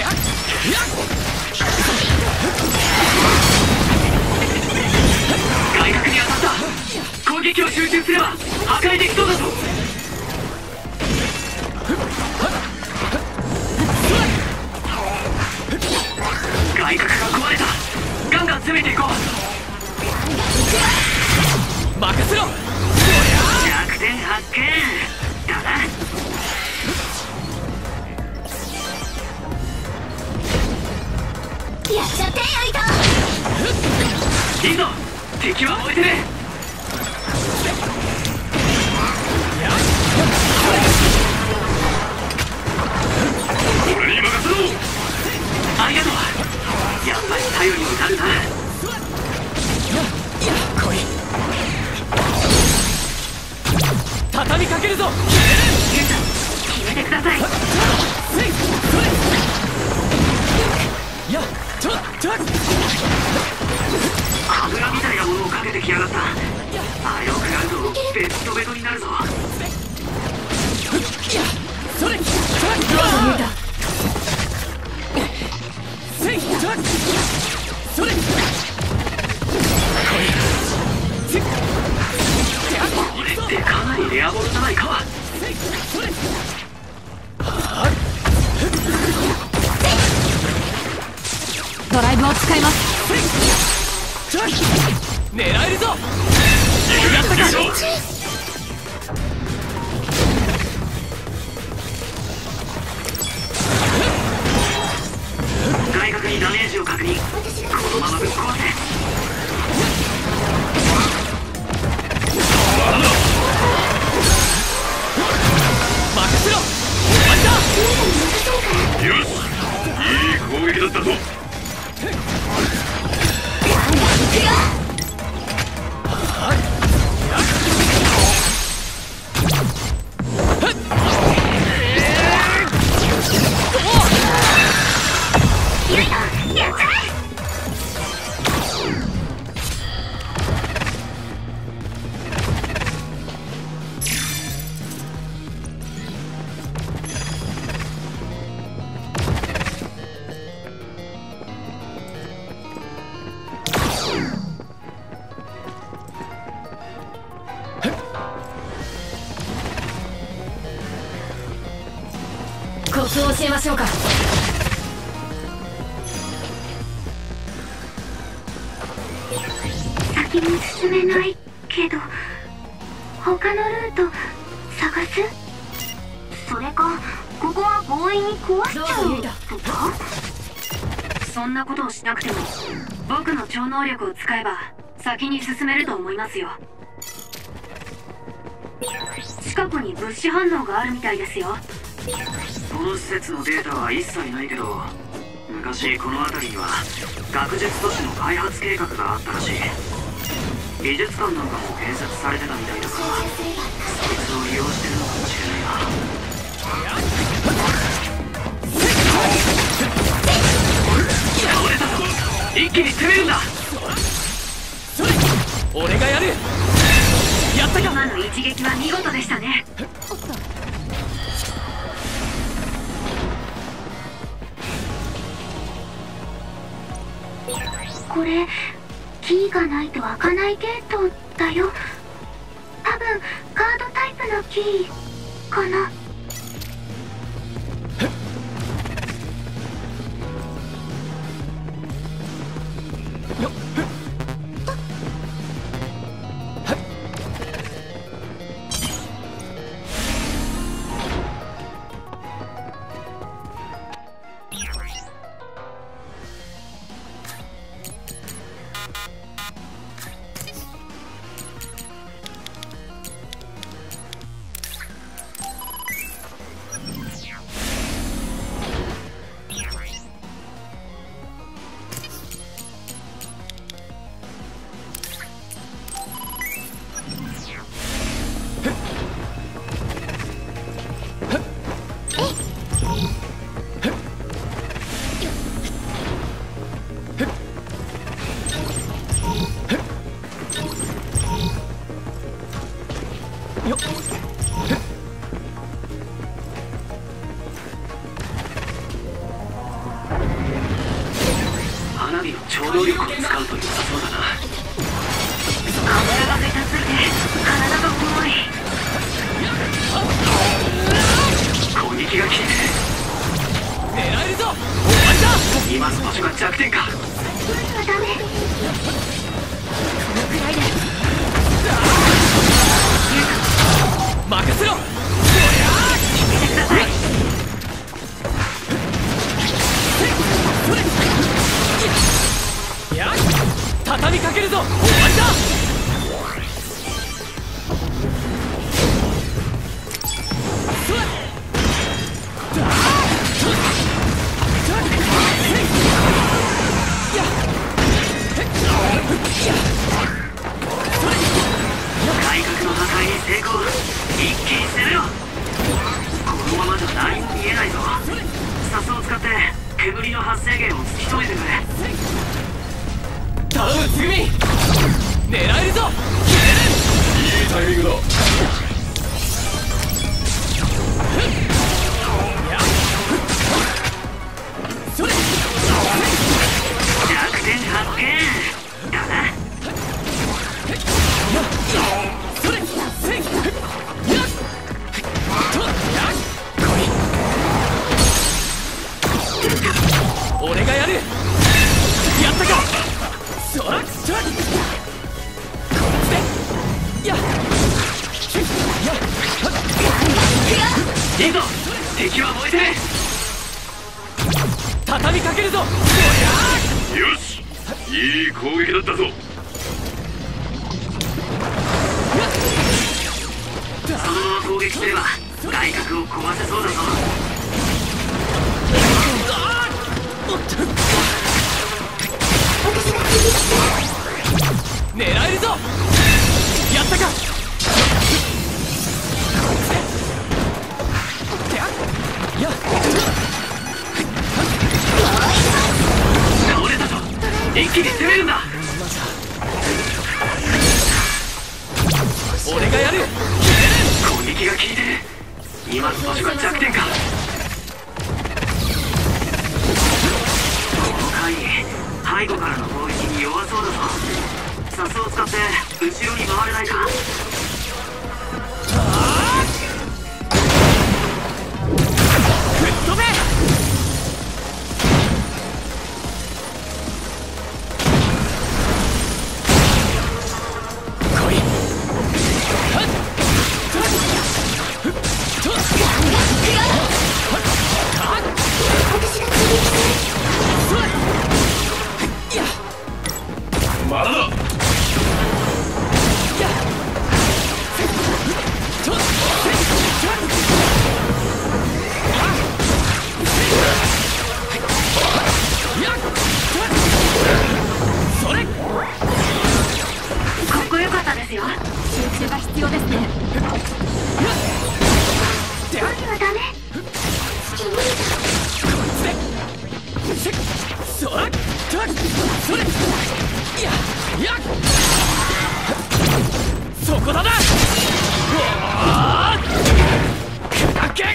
外角に当たった。攻撃を集中すれば破壊できそうだぞ。外角が壊れた。ガンガン攻めていこう。任せろ。弱点発見だな。 やっちゃってよいと。 いいぞ、敵は燃えてね。俺に任せろ。ありがとう。やっぱり頼りになるな。来い。畳みかけるぞ。 決めてください。 いや、ちょっちょっ油みたいなものをかけてきやがった。あれを食らうとベトベトになるぞ。 それ、それ、せい、それ、 これってかなりレアボールじゃないか。 それ、 ドライブを使います。 狙えるぞ。やったか。 外角にダメージを確認。このままぶっ壊せ。 任せろ。 よし、いい攻撃だったぞ。 コツを教えましょうか。 先に進めないけど他のルート探す。それかここは強引に壊しちゃうとか。そんなことをしなくても僕の超能力を使えば先に進めると思いますよ。近くに物資反応があるみたいですよ。 この施設のデータは一切ないけど、昔この辺りには学術都市の開発計画があったらしい。美術館なんかも建設されてたみたいだから、そいつを利用してるのかもしれないな。倒れたぞ。一気に攻めるんだ。 それ、俺がやる。やったか。 今の一撃は見事でしたね。これキーがないと開かないゲートだよ。多分カードタイプのキーかな。 花火の超能力を使うと良さそうだな。 油がべたついて体が重い。 攻撃が効いてる。 狙えるぞ。終わりだ。 今の場所が弱点か。 ダメ。このくらいで任せろ。 決めてください。 やっ畳みかけるぞ。終わりだ。 外角の破壊に成功。一気に攻めろ。このままじゃ何も見えないぞ。サスを使って煙の発生源を突き止めてくれ。 頼むつぐみ。狙えるぞ。 いいタイミングだ。 それ弱点発見だな。 それせいやっとやっこい。俺がやる。やったか。そらっそらっこいつでやっやっいいぞ。敵は燃えてる。 畳みかけるぞ。 よし、いい攻撃だったぞ。 そのまま攻撃すれば外角を壊せそうだぞ。 狙えるぞ。やったか。やっ倒れたぞ。一気に攻めるんだ。 俺がやる。 攻撃が効いてる。今の場所が弱点か。この回背後からの攻撃に弱そうだぞ。サスを使って後ろに回れないか。 吹っ飛べ。来い。はっとっまだだ。 それかっこよかったですよ。集中が必要ですね。 何はダメ。 そらっそれややそこだな。砕け。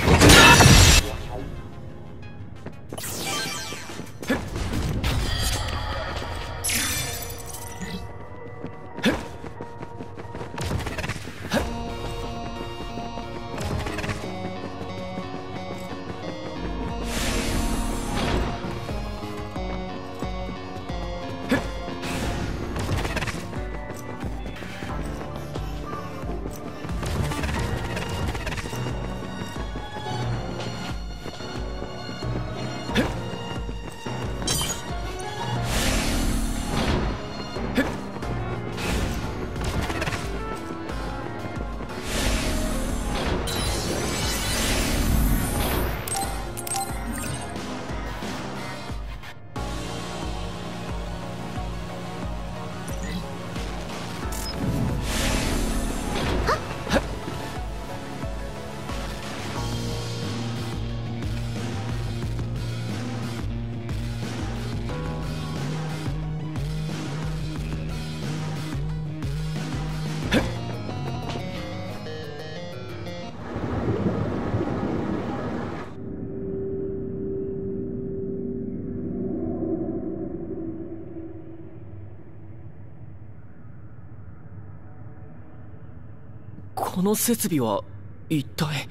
この設備は一体。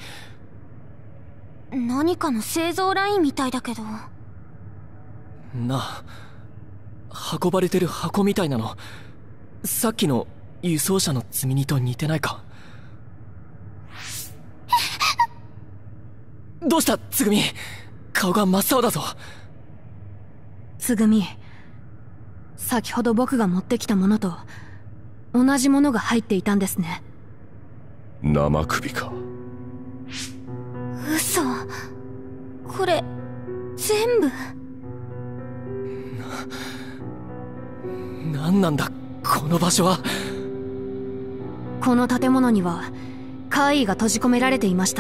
何かの製造ラインみたいだけど。 なあ、運ばれてる箱みたいなの、さっきの輸送車の積み荷と似てないか？どうしたつぐみ、顔が真っ青だぞ。 つぐみ、先ほど僕が持ってきたものと同じものが入っていたんですね。 生首か。 嘘。これ全部。 な、なんなんだこの場所は。 この建物には怪異が閉じ込められていました。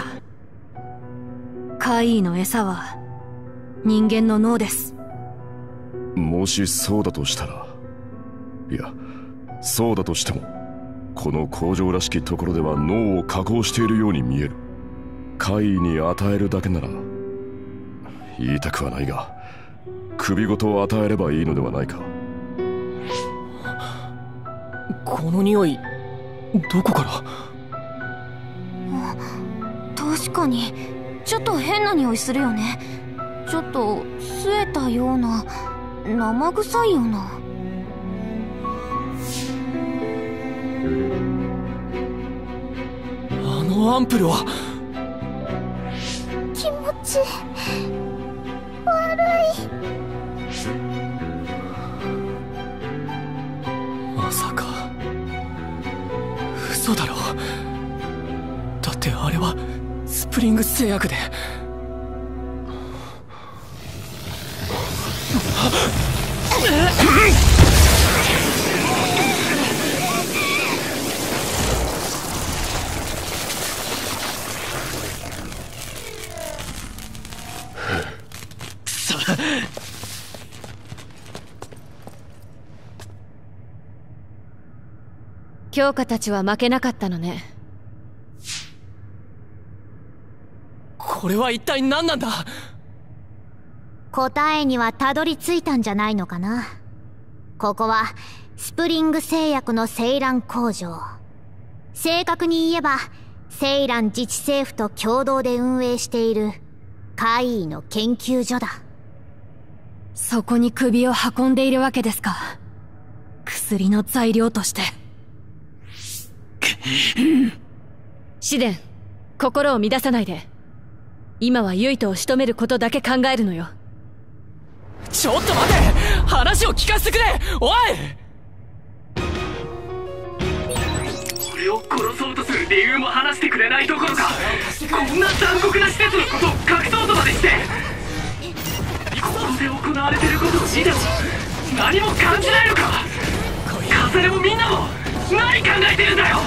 怪異の餌は人間の脳です。 もしそうだとしたら、いやそうだとしても、この工場らしきところでは脳を加工しているように見える。怪異に与えるだけなら、言いたくはないが首ごと与えればいいのではないか。 この匂い、どこから？ 確かにちょっと変な匂いするよね。ちょっと吸えたような、生臭いような。 あのアンプルは。 気持ち悪い。 まさか嘘だろ。だってあれはスプリング製薬で。 強化たちは負けなかったのね。 これは一体何なんだ？ 答えにはたどり着いたんじゃないのかな。ここはスプリング製薬のセイラン工場。正確に言えばセイラン自治政府と共同で運営している怪異の研究所だ。 そこに首を運んでいるわけですか。薬の材料として。シデン、心を乱さないで。今はユイトを仕留めることだけ考えるのよ。 ちょっと待て、話を聞かせてくれ。おい、 俺を殺そうとする理由も話してくれないどころか、こんな残酷な施設のことを隠そうとまでして、ここで行われてることを見ても何も感じないのか。カサネもみんなも何考えてるんだよ。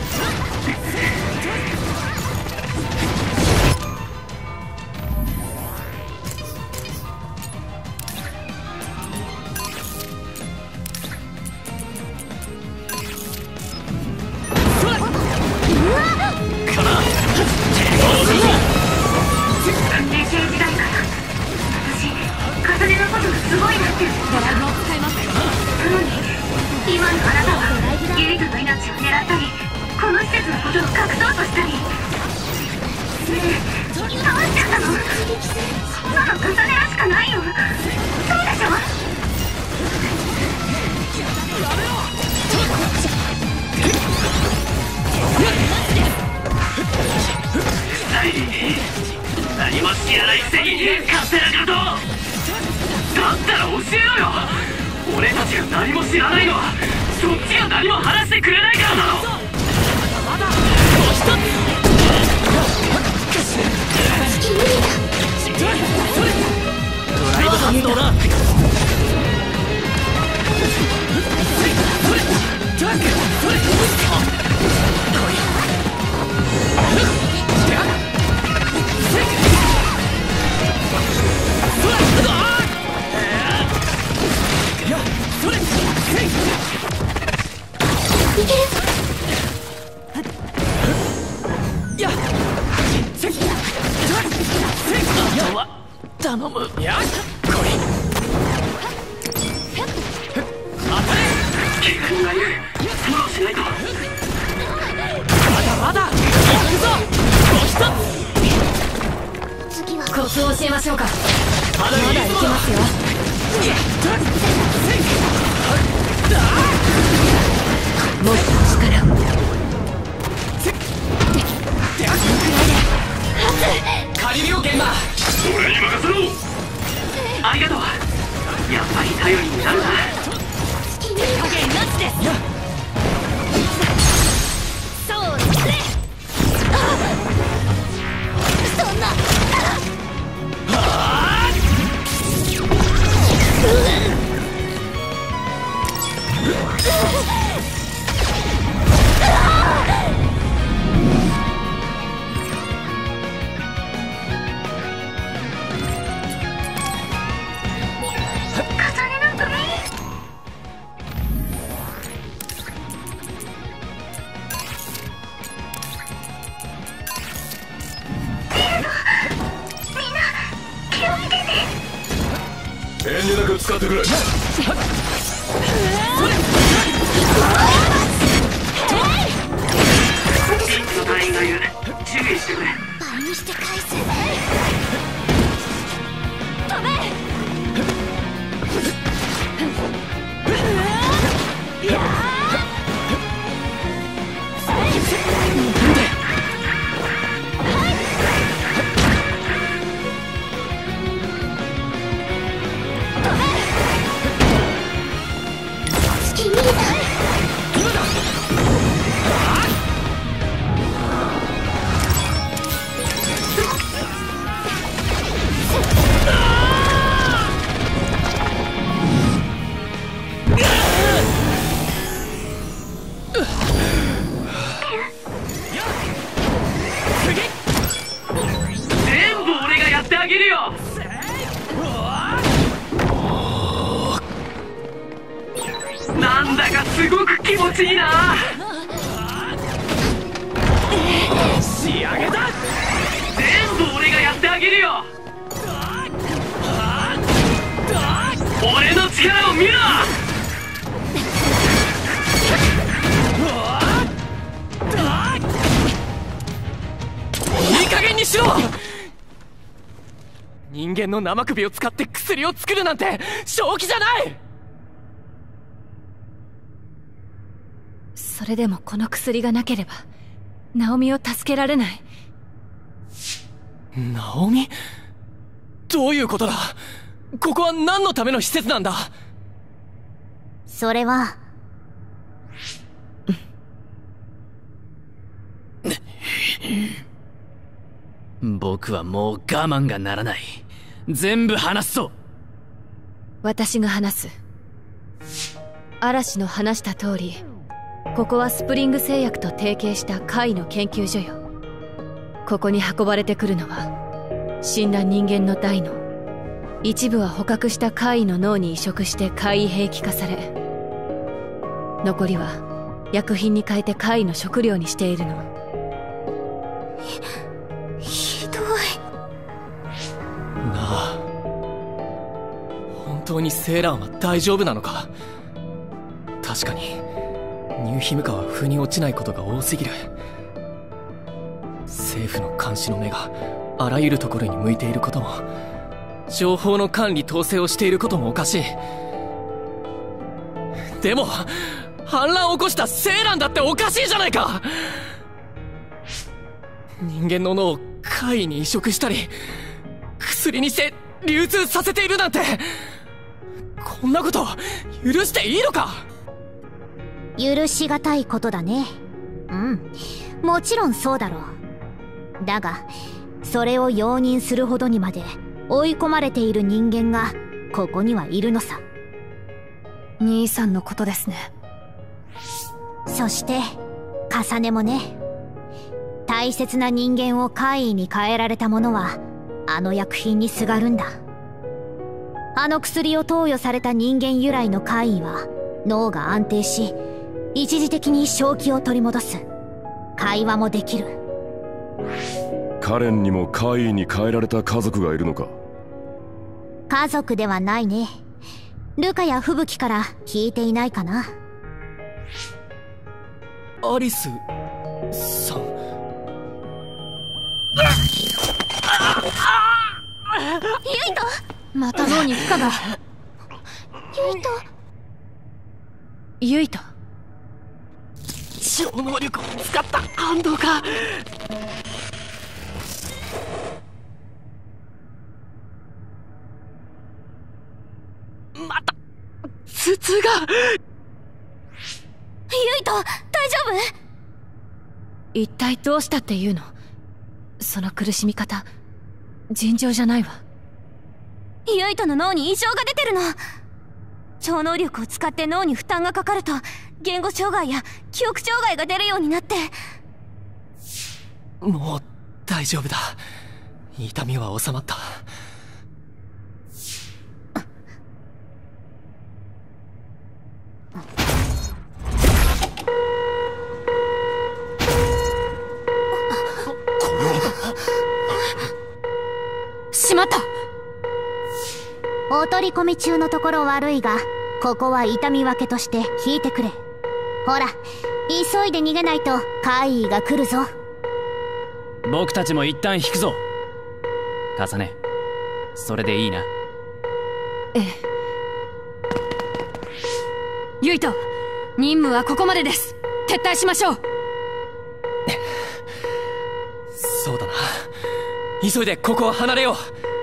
何も知らないくせに勝手なことだったら教えろよ。俺たちが何も知らないのはそっちが何も話してくれないからだろ。まだもう一つ。ドライブ発動だ。頼む。やっこい。当たれ。警官がいる。フォローしないと。まだまだ。 コツを教えましょうか。まだいけますよ。もっと力を。 カリビオ現場、 俺に任せろ。ありがとう。やっぱり頼りになるな。 加減なしです。そうですね。そんな。 遠慮なく使ってくれ。 リンクの隊員がいる。注意してくれ。 倍にして返す。 飛べ。 なんだかすごく気持ちいいな。 仕上げだ。 全部俺がやってあげるよ。俺の力を見ろ。 いい加減にしろ。人間の生首を使って薬を作るなんて正気じゃない。 それでもこの薬がなければナオミを助けられない。 ナオミ？どういうことだ？ここは何のための施設なんだ？ それは僕はもう我慢がならない。全部話すぞ。 私が話す。嵐の話した通り、ここはスプリング製薬と提携した怪異の研究所よ。ここに運ばれてくるのは死んだ人間の大脳。一部は捕獲した怪異の脳に移植して怪異兵器化され、残りは薬品に変えて怪異の食料にしているの。 ひどい。 なあ、本当にセーランは大丈夫なのか？確かにニューヒムカは腑に落ちないことが多すぎる。政府の監視の目があらゆるところに向いていることも、情報の管理統制をしていることもおかしい。でも反乱を起こしたセーランだっておかしいじゃないか。人間の脳を怪異に移植したり薬にして流通させているなんて、こんなこと許していいのか？ 許しがたいことだね。うん、もちろんそうだろう。だがそれを容認するほどにまで追い込まれている人間がここにはいるのさ。 兄さんのことですね。 そして重ねもね。大切な人間を怪異に変えられた者はあの薬品にすがるんだ。あの薬を投与された人間由来の怪異は脳が安定し、一時的に正気を取り戻す。会話もできる。 カレンにも怪異に変えられた家族がいるのか？ 家族ではないね。ルカや吹雪から聞いていないかな。 アリスさん。 ユイト。 また脳に負荷が。 ユイト。 ユイト。 超能力を使った反動か。また頭痛が。 ユイト、大丈夫？ 一体どうしたっていうの？その苦しみ方、尋常じゃないわ。 ユイトの脳に異常が出てるの。超能力を使って脳に負担がかかると言語障害や記憶障害が出るようになって。 もう大丈夫だ。痛みは収まった。 しまった。 お取り込み中のところ悪いが、ここは痛み分けとして引いてくれ。ほら、急いで逃げないと怪異が来るぞ。 僕たちも一旦引くぞ。重ね、それでいいな。 ええ。ユイト、任務はここまでです。撤退しましょう。 そうだな。急いでここを離れよう。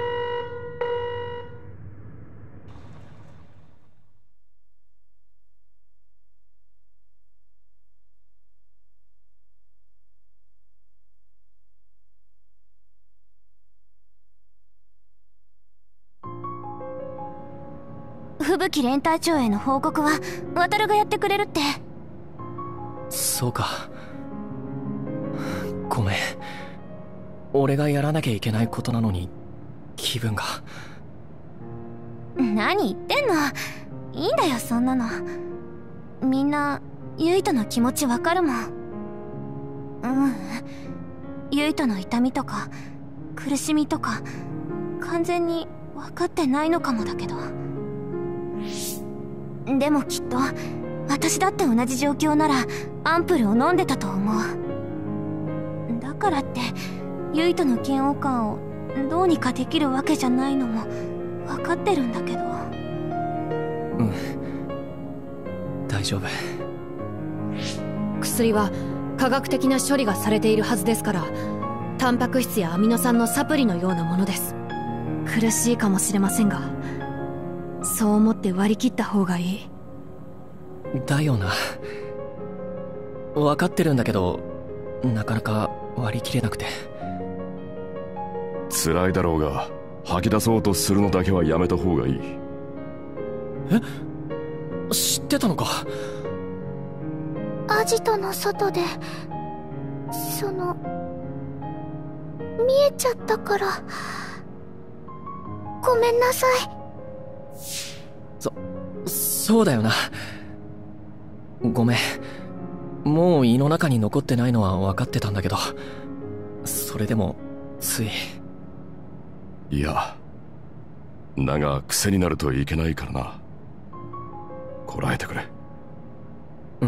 吹雪連隊長への報告は渡るがやってくれるって。 そうか。ごめん。俺がやらなきゃいけないことなのに気分が。 何言ってんの。いいんだよそんなの。みんなユイトの気持ちわかるもん。うん、ユイトの痛みとか苦しみとか完全に分かってないのかもだけど、でもきっと私だって同じ状況ならアンプルを飲んでたと思う。だからってユイトの嫌悪感をどうにかできるわけじゃないのも分かってるんだけど。 うん、大丈夫。 薬は科学的な処理がされているはずですから、タンパク質やアミノ酸のサプリのようなものです。苦しいかもしれませんが、そう思って割り切った方がいい。 だよな。分かってるんだけど、なかなか割り切れなくて。 辛いだろうが吐き出そうとするのだけはやめた方がいい。 え？知ってたのか？ アジトの外でその見えちゃったからごめんなさい。 そそうだよな。ごめん。もう胃の中に残ってないのは分かってたんだけど、それでもつい。 いや、だが癖になるといけないからな。こらえてくれ。 うん。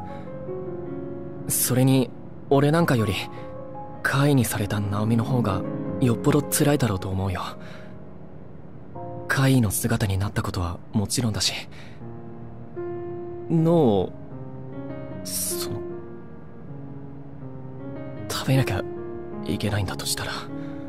それに俺なんかより怪異にされたナオミの方がよっぽど辛いだろうと思うよ。怪異の姿になったことはもちろんだし、脳をその食べなきゃいけないんだとしたら、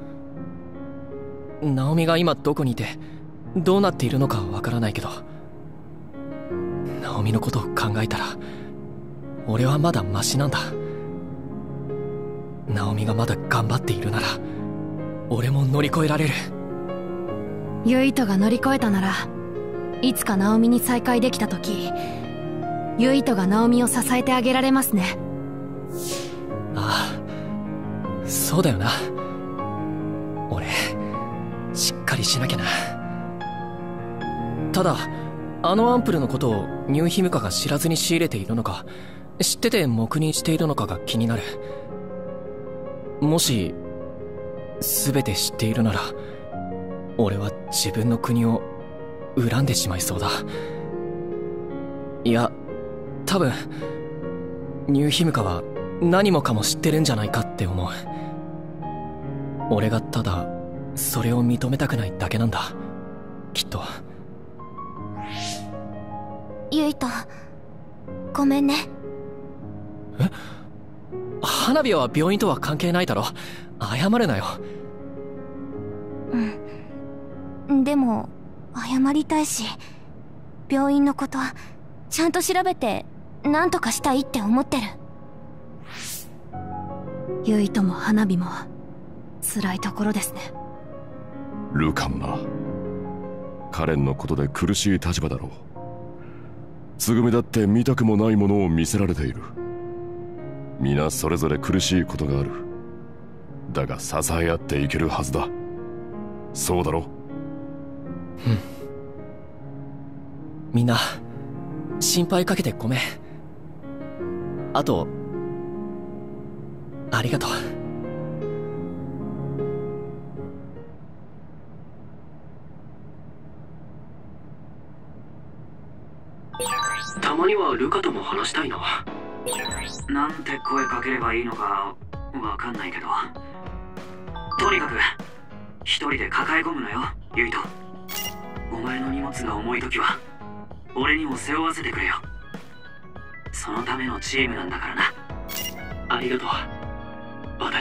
ナオミが今どこにいてどうなっているのかわからないけど、ナオミのことを考えたら俺はまだマシなんだ。ナオミがまだ頑張っているなら俺も乗り越えられる。 ユイトが乗り越えたなら、いつかナオミに再会できた時、ユイトがナオミを支えてあげられますね。 ああ、そうだよな。俺しっかりしなきゃな。ただあのアンプルのことをニューヒムカが知らずに仕入れているのか、知ってて黙認しているのかが気になる。もし全て知っているなら俺は自分の国を恨んでしまいそうだ。いや、多分ニューヒムカは何もかも知ってるんじゃないかって思う。俺がただそれを認めたくないだけなんだ、きっと。 ユイト、ごめんね。 え？花火は病院とは関係ないだろ。謝るなよ。 うん。でも謝りたいし、病院のことちゃんと調べて何とかしたいって思ってる。 ユイとも花火も辛いところですね。 ルカもな。カレンのことで苦しい立場だろう。つぐみだって見たくもないものを見せられている。皆それぞれ苦しいことがある。だが支え合っていけるはずだ。そうだろ？ うん。みんな心配かけてごめん。あとありがとう。 たまにはルカとも話したいな。なんて声かければいいのかわかんないけど、とにかく一人で抱え込むなよ、ユイト。お前の荷物が重い時は俺にも背負わせてくれよ。そのためのチームなんだからな。ありがとう、渡れ。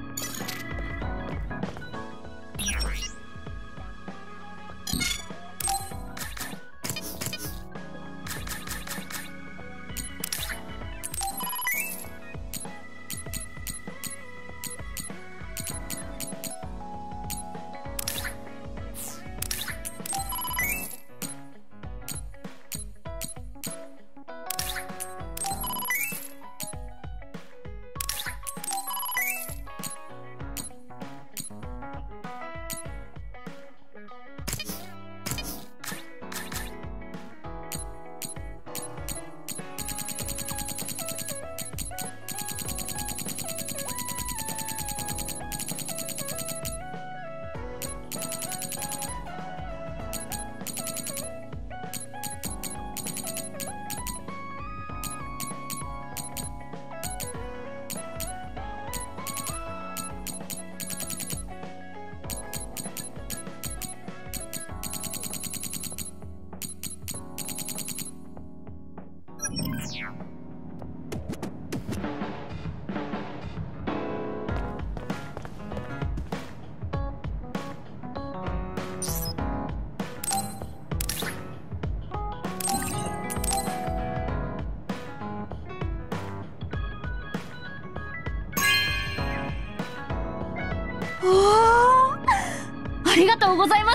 おー、ありがとうございます。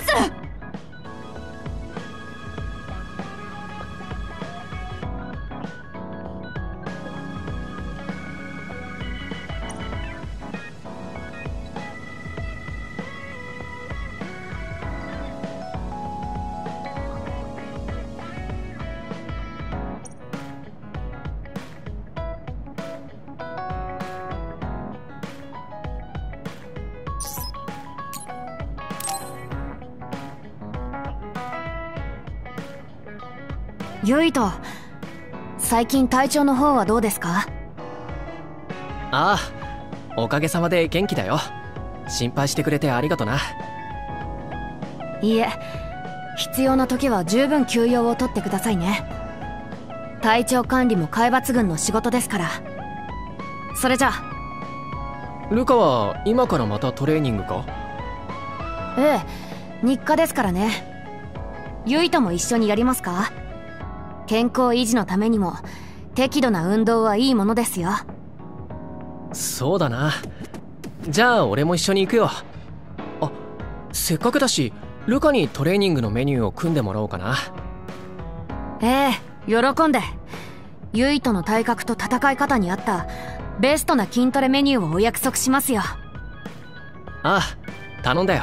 ユイト、最近体調の方はどうですか？ ああ、おかげさまで元気だよ。心配してくれてありがとな。 いいえ、必要な時は十分休養を取ってくださいね。体調管理も海抜軍の仕事ですから。それじゃあ。 ルカは今からまたトレーニングか？ ええ、日課ですからね。ユイトも一緒にやりますか？健康維持のためにも適度な運動はいいものですよ。 そうだな。じゃあ俺も一緒に行くよ。あ、せっかくだしルカにトレーニングのメニューを組んでもらおうかな。 ええ、喜んで。ユイトの体格と戦い方に合ったベストな筋トレメニューをお約束しますよ。 ああ、頼んだよ。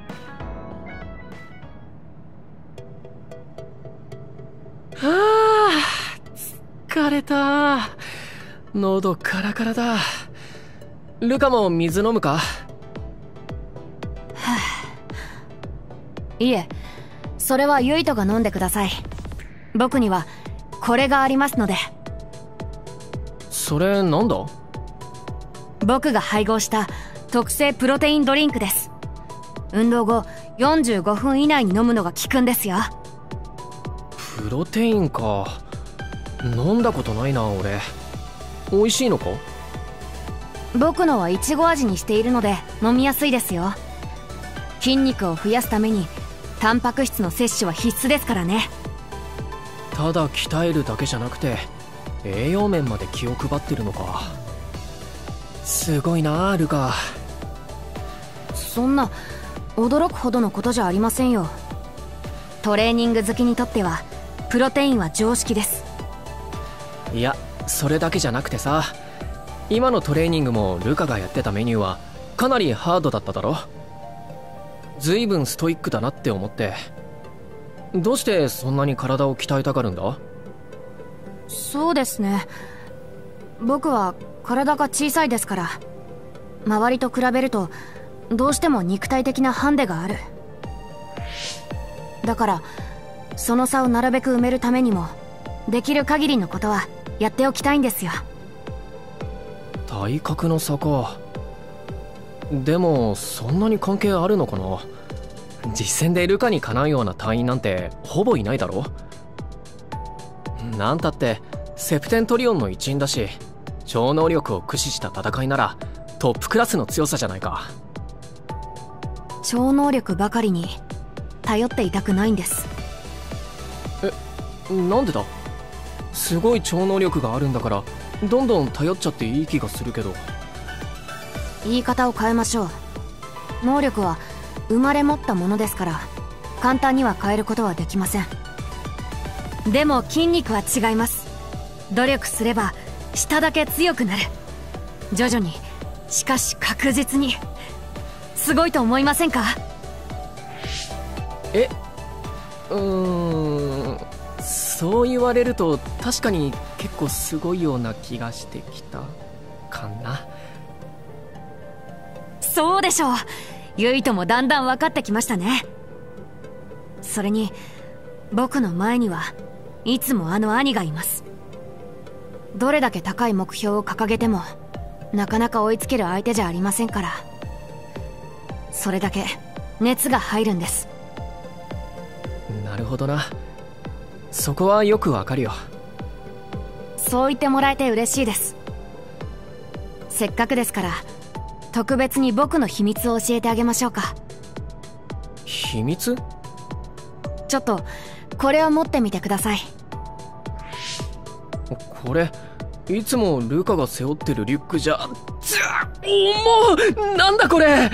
はあ、疲れた。喉カラカラだ。ルカも水飲むか？はあ、いえ、それはユイトが飲んでください。僕にはこれがありますので。 それなんだ？ 僕が配合した特製プロテインドリンクです。 運動後よんじゅうごふん以内に飲むのが効くんですよ。 プロテインか。飲んだことないな俺。美味しいのか？ 僕のはいちご味にしているので飲みやすいですよ。筋肉を増やすためにタンパク質の摂取は必須ですからね。 ただ鍛えるだけじゃなくて栄養面まで気を配ってるのか。すごいなルカ。 そんな驚くほどのことじゃありませんよ。トレーニング好きにとってはプロテインは常識です。 いやそれだけじゃなくてさ、今のトレーニングもルカがやってたメニューはかなりハードだっただろ。ずいぶんストイックだなって思って。どうしてそんなに体を鍛えたがるんだ？ そうですね、僕は体が小さいですから、周りと比べるとどうしても肉体的なハンデがある。だからその差をなるべく埋めるためにもできる限りのことはやっておきたいんですよ。 体格の差か。でもそんなに関係あるのかな。実戦でルカにかなうような隊員なんてほぼいないだろ。なんたってセプテントリオンの一員だし、超能力を駆使した戦いならトップクラスの強さじゃないか。 超能力ばかりに頼っていたくないんです。 え、なんでだ？すごい超能力があるんだからどんどん頼っちゃっていい気がするけど。 言い方を変えましょう。能力は生まれ持ったものですから簡単には変えることはできません。でも筋肉は違います。努力すれば下だけ強くなる。徐々に、しかし確実に。すごいと思いませんか？ え、うーん、そう言われると確かに結構すごいような気がしてきたかな。 そうでしょう。ユイともだんだん分かってきましたね。それに僕の前にはいつもあの兄がいます。どれだけ高い目標を掲げてもなかなか追いつける相手じゃありませんから、それだけ熱が入るんです。 なるほどな。そこはよくわかるよ。 そう言ってもらえて嬉しいです。せっかくですから特別に僕の秘密を教えてあげましょうか。 秘密？ ちょっとこれを持ってみてください。 これいつもルカが背負ってるリュックじゃつ重っ。なんだこれ。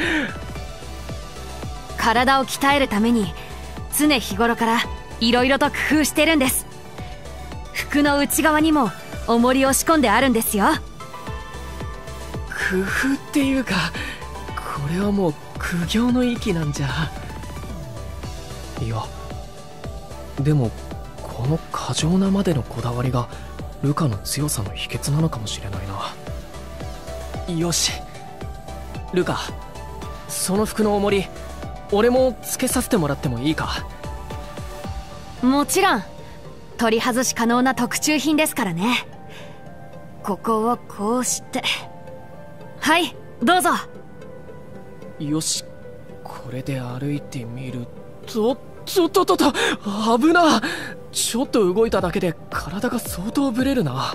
体を鍛えるために常日頃から色々と工夫してるんです。服の内側にも重りを仕込んであるんですよ。 工夫っていうかこれはもう苦行の域なんじゃ。いやでもこの過剰なまでのこだわりがルカの強さの秘訣なのかもしれないな。よしルカ、その服の重り俺もつけさせてもらってもいいか？ もちろん。取り外し可能な特注品ですからね。ここをこうして、はい、どうぞ。 よし、これで歩いてみると、ちょっととと、危な。ちょっと動いただけで体が相当ブレるな。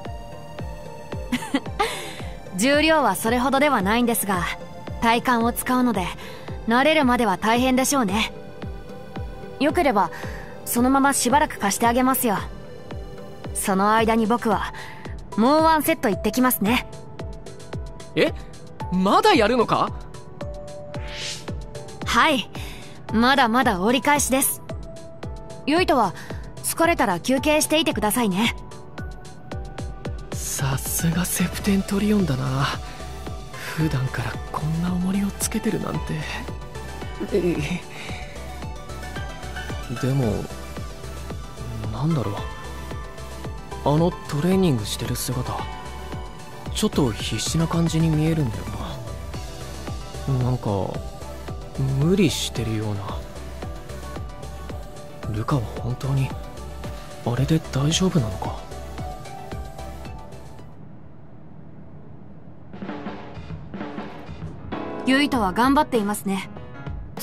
重量はそれほどではないんですが、体幹を使うので慣れるまでは大変でしょうね。よければそのまましばらく貸してあげますよ。その間に僕はもうワンセット行ってきますね。 え、まだやるのか？ はい、まだまだ折り返しです。ユイトは疲れたら休憩していてくださいね。 さすがセプテントリオンだな。普段からこんな重りをつけてるなんて。でもなんだろう、あのトレーニングしてる姿ちょっと必死な感じに見えるんだよな。なんか無理してるような。ルカは本当にあれで大丈夫なのか？ ユイトは頑張っていますね。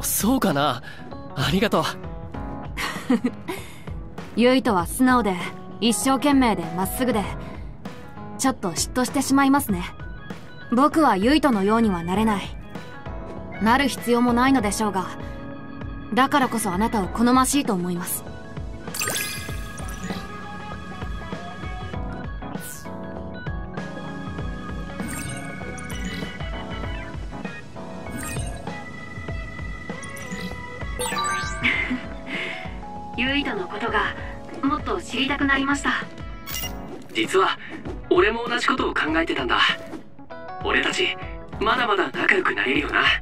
そうかな。ありがとう。 ユイとは素直で一生懸命でまっすぐで、ちょっと嫉妬してしまいますね。僕はユイとのようにはなれない。なる必要もないのでしょうが、だからこそあなたを好ましいと思います。 ユイとのことがもっと知りたくなりました。 実は俺も同じことを考えてたんだ。俺たちまだまだ仲良くなれるよな。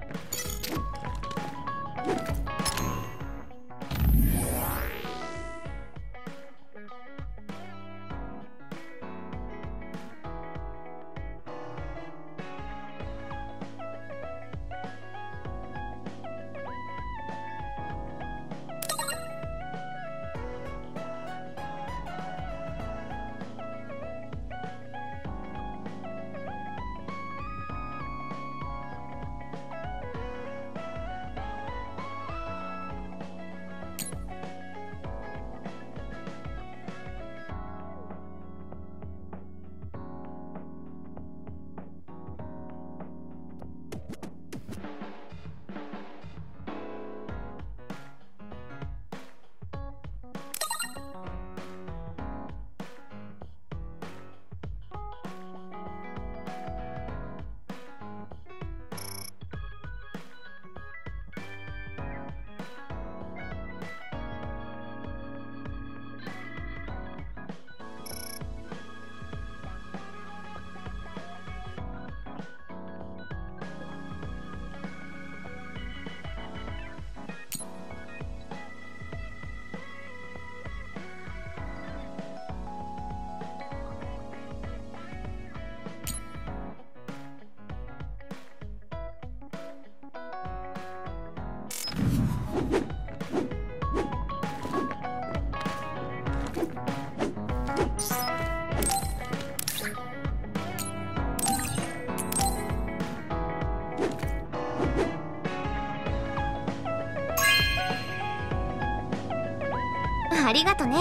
ありがとね。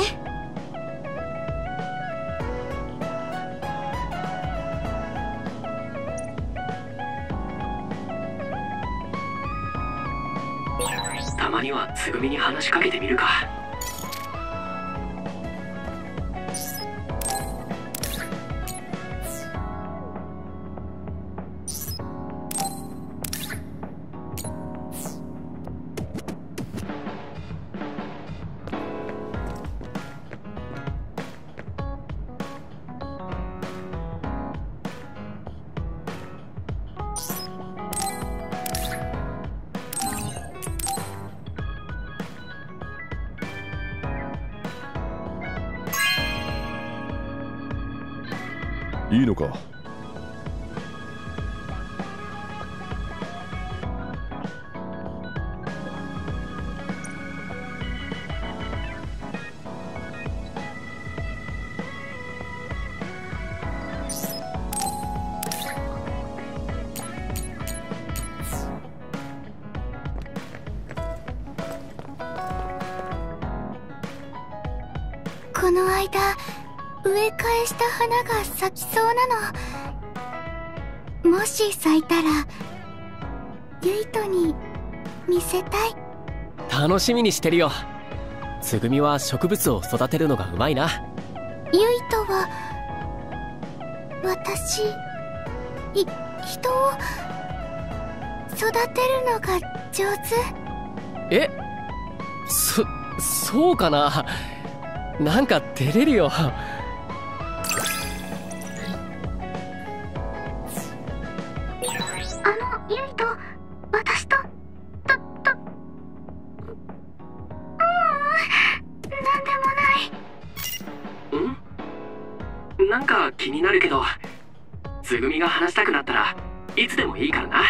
たまにはつぐみに話しかけてみるか。 いいのか。 この間植え替えした花が咲きそうなの。もし咲いたらユイトに見せたい。 楽しみにしてるよ。つぐみは植物を育てるのがうまいな。 ユイトは私い人を育てるのが上手。 え、そそうかな。なんか照れるよ。 あのユイと私とととうーん、なんでもない。 ん？なんか気になるけど、つぐみが話したくなったらいつでもいいからな。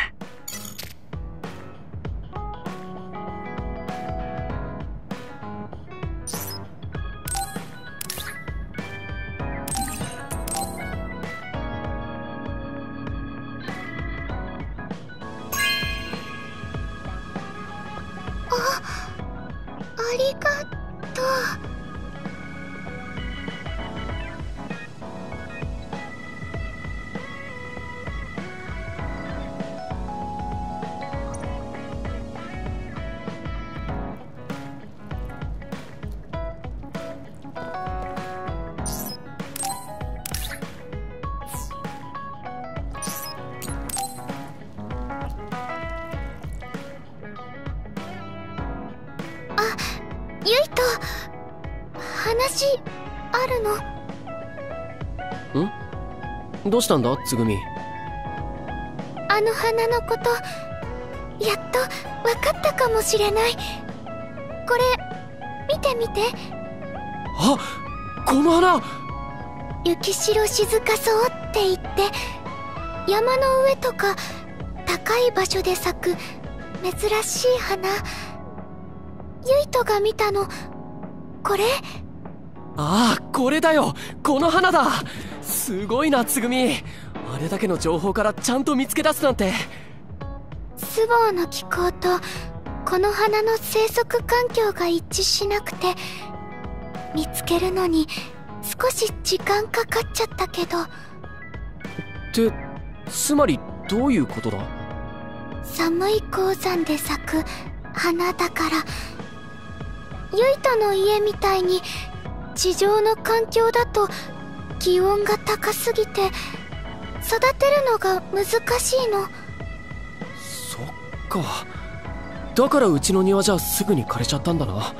話あるの。 ん？どうしたんだつぐみ。 あの花のこと、やっと分かったかもしれない。これ見て見て。 あ、この花。 雪白静かそうって言って、山の上とか高い場所で咲く珍しい花。ユイトが見たのこれ。 ああ、これだよ。この花だ。すごいなつぐみ。あれだけの情報からちゃんと見つけ出すなんて。 スボーの気候とこの花の生息環境が一致しなくて、見つけるのに少し時間かかっちゃったけど。 ってつまりどういうことだ？ 寒い高山で咲く花だから。ユイトの家みたいに地上の環境だと気温が高すぎて育てるのが難しいの。 そっか。だからうちの庭じゃすぐに枯れちゃったんだな。 うんうん、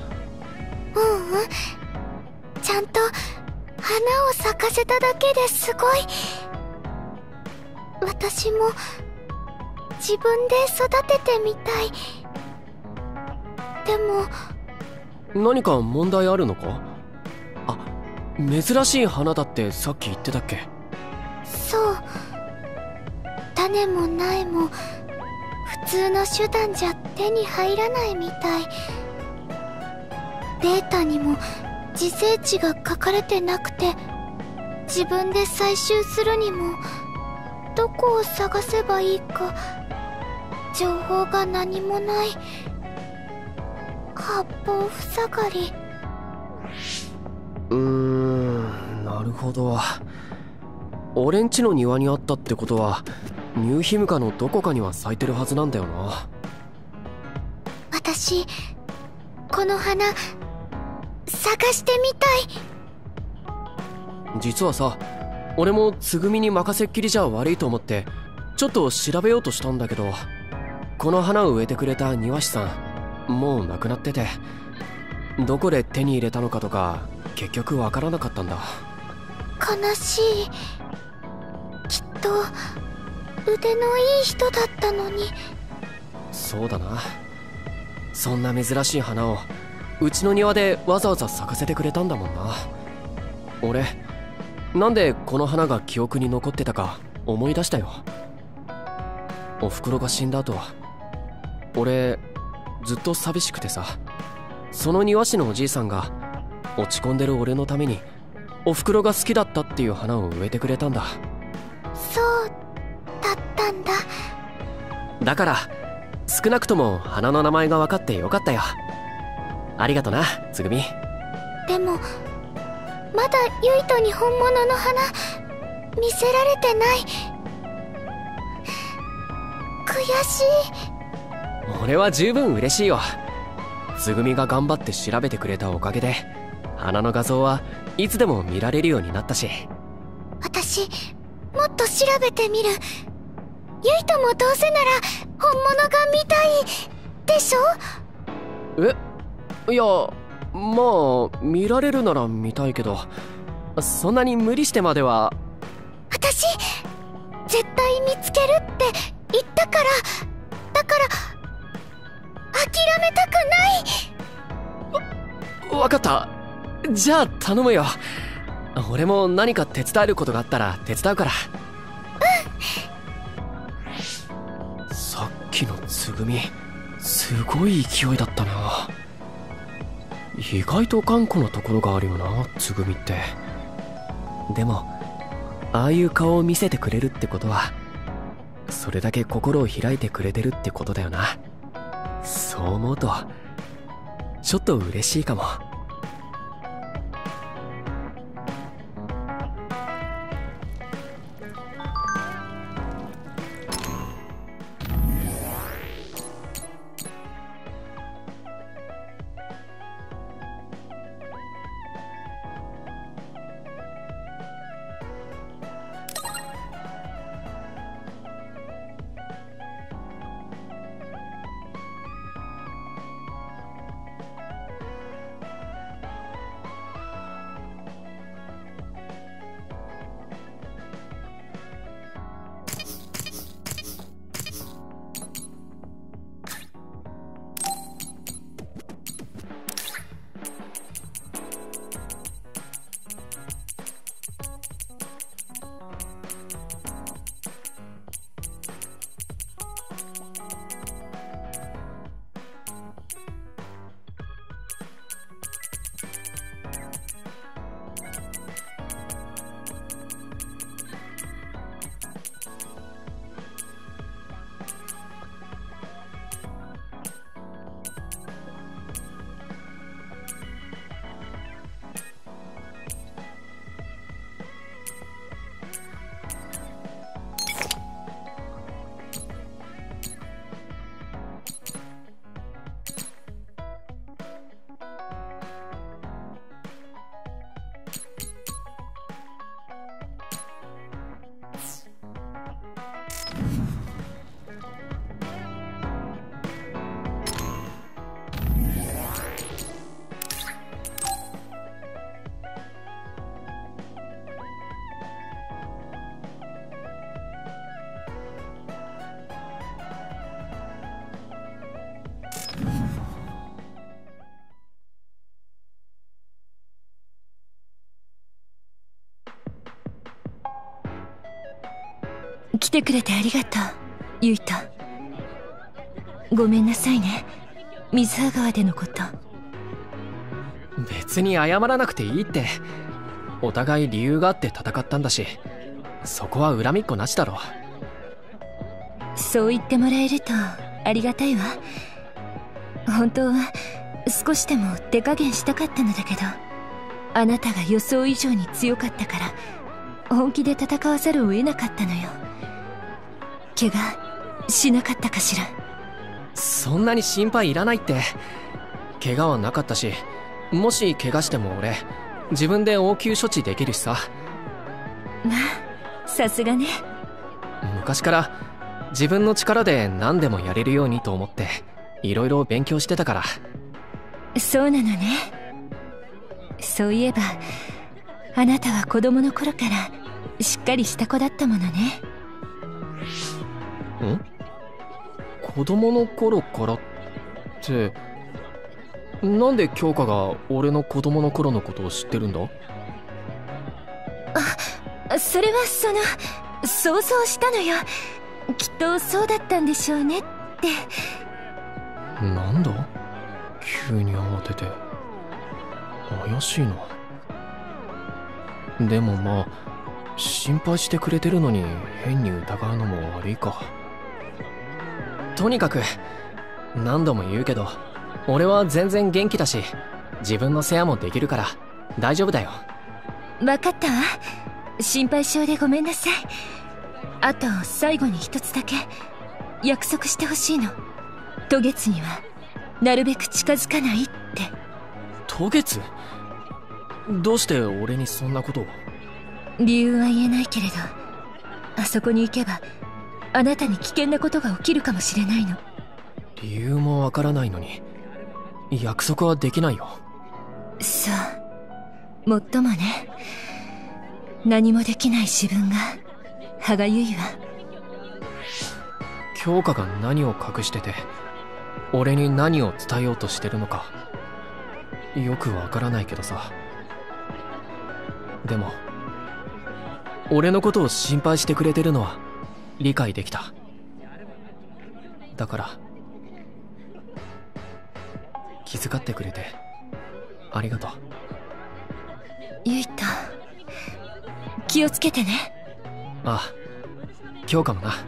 ちゃんと花を咲かせただけですごい。私も自分で育ててみたい。でも何か問題あるのか？あ、珍しい花だってさっき言ってたっけ？ そう、種も苗も普通の手段じゃ手に入らないみたい。データにも自生地が書かれてなくて、自分で採集するにもどこを探せばいいか情報が何もない。八方塞がり。 うーん、なるほど。俺んちの庭にあったってことはニューヒムカのどこかには咲いてるはずなんだよな。 私この花探してみたい。 実はさ、俺もつぐみに任せっきりじゃ悪いと思ってちょっと調べようとしたんだけど、この花を植えてくれた庭師さんもう亡くなってて、どこで手に入れたのかとか結局わからなかったんだ。 悲しい。きっと腕のいい人だったのに。 そうだな。そんな珍しい花をうちの庭でわざわざ咲かせてくれたんだもんな。俺なんでこの花が記憶に残ってたか思い出したよ。おふくろが死んだ後俺ずっと寂しくてさ、その庭師のおじいさんが落ち込んでる俺のためにおふくろが好きだったっていう花を植えてくれたんだ。 そうだったんだ。 だから少なくとも花の名前が分かってよかったよ。ありがとなつぐみ。 でもまだユイトに本物の花見せられてない。悔しい。 俺は十分嬉しいよ。つぐみが頑張って調べてくれたおかげで花の画像はいつでも見られるようになったし。 私もっと調べてみる。ユイトもどうせなら本物が見たいでしょ？ え、いやまあ見られるなら見たいけど、そんなに無理してまでは。 私絶対見つけるって言ったから。だから諦めたくない。 わかった。じゃあ頼むよ。俺も何か手伝えることがあったら手伝うから。うん。さっきのつぐみすごい勢いだったな。意外と頑固なところがあるよなつぐみって。でもああいう顔を見せてくれるってことはそれだけ心を開いてくれてるってことだよな。そう思うとちょっと嬉しいかも。 来てくれてありがとう、ユイト。ごめんなさいね、水葉川でのこと。 別に謝らなくていいって。お互い理由があって戦ったんだし、そこは恨みっこなしだろ。 そう言ってもらえるとありがたいわ。本当は少しでも手加減したかったのだけど、あなたが予想以上に強かったから本気で戦わざるを得なかったのよ。怪我しなかったかしら。 そんなに心配いらないって。怪我はなかったし、もし怪我しても俺自分で応急処置できるしさ。 まあさすがね。 昔から自分の力で何でもやれるようにと思っていろいろ勉強してたから。 そうなのね。そういえばあなたは子供の頃からしっかりした子だったものね。 ん？子供の頃からってなんで京香が俺の子供の頃のことを知ってるんだ？ あ、それはその想像したのよ。きっとそうだったんでしょうねって。 なんだ急に慌てて。怪しいな。でもまあ心配してくれてるのに変に疑うのも悪いか。とにかく何度も言うけど俺は全然元気だし自分の世話もできるから大丈夫だよ。 分かったわ。心配性でごめんなさい。あと最後に一つだけ約束してほしいの。渡月にはなるべく近づかないって。 渡月？どうして俺にそんなことを？ 理由は言えないけれど、あそこに行けばあなたに危険なことが起きるかもしれないの。 理由もわからないのに約束はできないよ。 そう、もっともね。何もできない自分が歯がゆいわ。 京香が何を隠してて俺に何を伝えようとしてるのかよくわからないけどさ。でも俺のことを心配してくれてるのは理解できた。だから気遣ってくれてありがとう。 ユイト、気をつけてね。 ああ、今日かもな。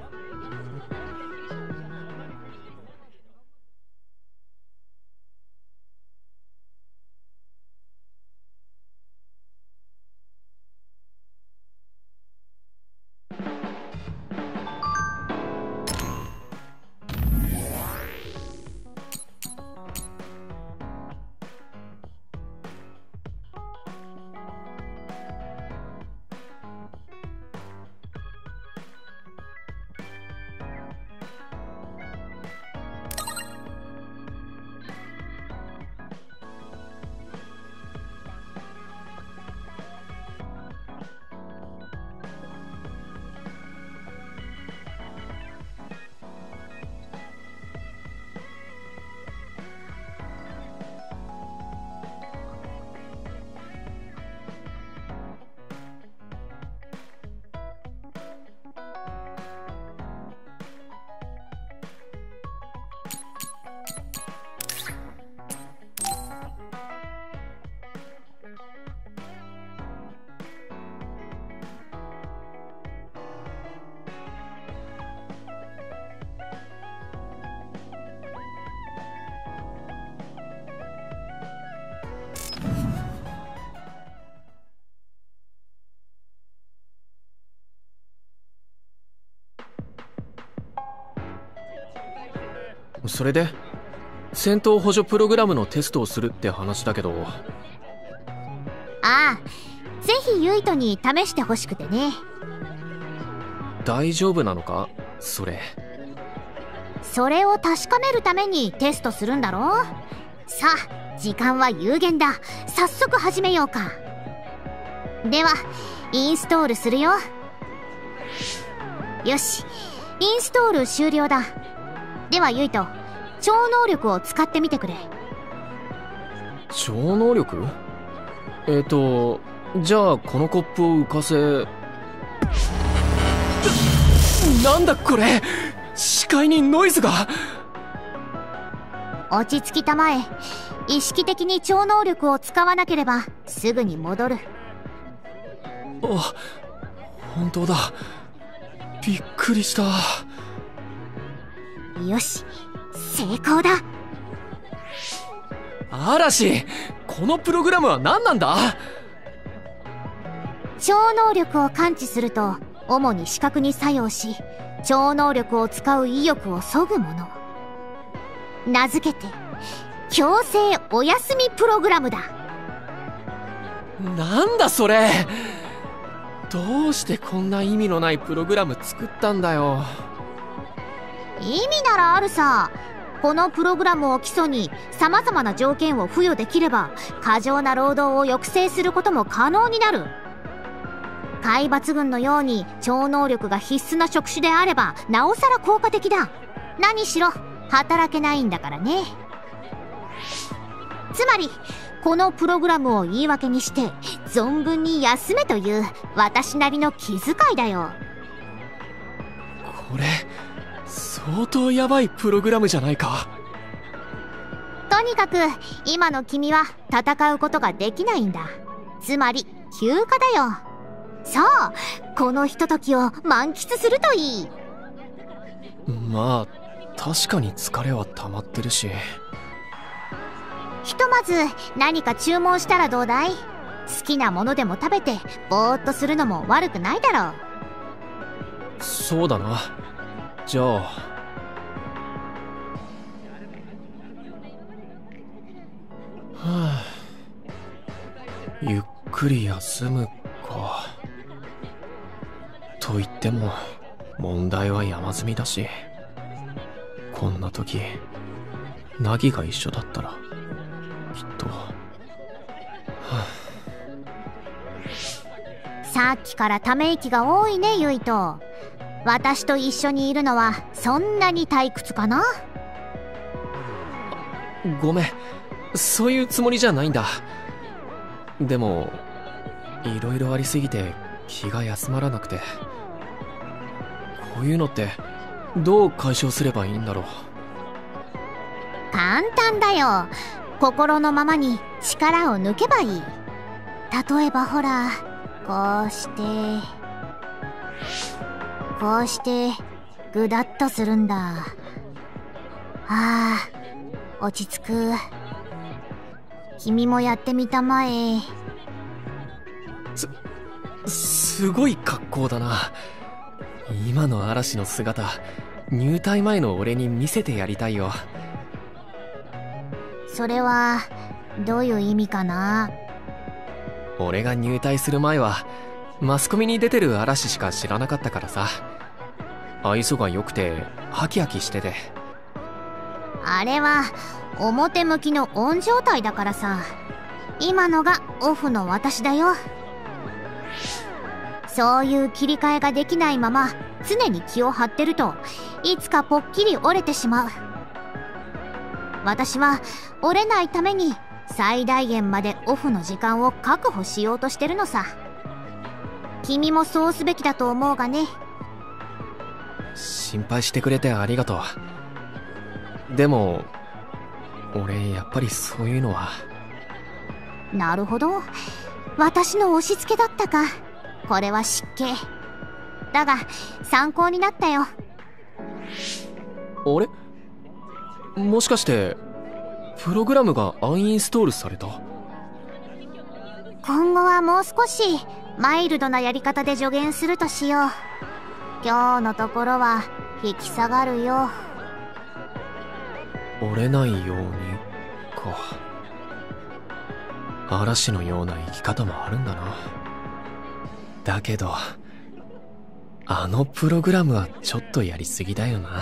それで戦闘補助プログラムのテストをするって話だけど。 ああ、ぜひユイトに試してほしくてね。 大丈夫なのかそれ？ それを確かめるためにテストするんだろ。さあ時間は有限だ。早速始めようか。ではインストールするよ。よし、インストール終了だ。ではユイト、超能力を使ってみてくれ。 超能力？えっとじゃあこのコップを浮かせ。 なんだこれ、視界にノイズが。 落ち着きたまえ。意識的に超能力を使わなければすぐに戻る。 あ、本当だ。びっくりした。 よし、成功だ。 嵐、このプログラムは何なんだ？ 超能力を感知すると主に視覚に作用し、超能力を使う意欲を削ぐもの。名付けて強制お休みプログラムだ。 なんだそれ。どうしてこんな意味のないプログラム作ったんだよ。 意味ならあるさ。このプログラムを基礎に様々な条件を付与できれば、過剰な労働を抑制することも可能になる。海抜軍のように超能力が必須な職種であればなおさら効果的だ。何しろ働けないんだからね。つまりこのプログラムを言い訳にして存分に休めという私なりの気遣いだよ。 これ相当ヤバいプログラムじゃないか。 とにかく今の君は戦うことができないんだ。つまり休暇だよ。そう、このひとときを満喫するといい。 まあ確かに疲れは溜まってるし。 ひとまず何か注文したらどうだい？好きなものでも食べてぼーっとするのも悪くないだろう。 そうだな。じゃあはあ、ゆっくり休むか。と言っても問題は山積みだし、こんな時ナギが一緒だったらきっと、はあ、 さっきからため息が多いね、ユイト。私と一緒にいるのはそんなに退屈かな？ ごめん、そういうつもりじゃないんだ。でもいろいろありすぎて気が休まらなくて。こういうのってどう解消すればいいんだろう。 簡単だよ。心のままに力を抜けばいい。例えばほら、こうしてこうしてぐだっとするんだ。ああ、落ち着く。君もやってみたまえ。 すすごい格好だな。今の嵐の姿、入隊前の俺に見せてやりたいよ。 それはどういう意味かな？ 俺が入隊する前はマスコミに出てる嵐しか知らなかったからさ。愛想が良くてハキハキしてて。 あれは表向きのオン状態だからさ。今のがオフの私だよ。そういう切り替えができないまま常に気を張ってると、いつかぽっきり折れてしまう。私は折れないために最大限までオフの時間を確保しようとしてるのさ。君もそうすべきだと思うがね。 心配してくれてありがとう。でも俺やっぱりそういうのは。 なるほど、私の押し付けだったか。これは失敬だが参考になったよ。 あれ、もしかしてプログラムがアンインストールされた？ 今後はもう少しマイルドなやり方で助言するとしよう。今日のところは引き下がるよ。 折れないようにか。嵐のような生き方もあるんだな。だけどあのプログラムはちょっとやりすぎだよな。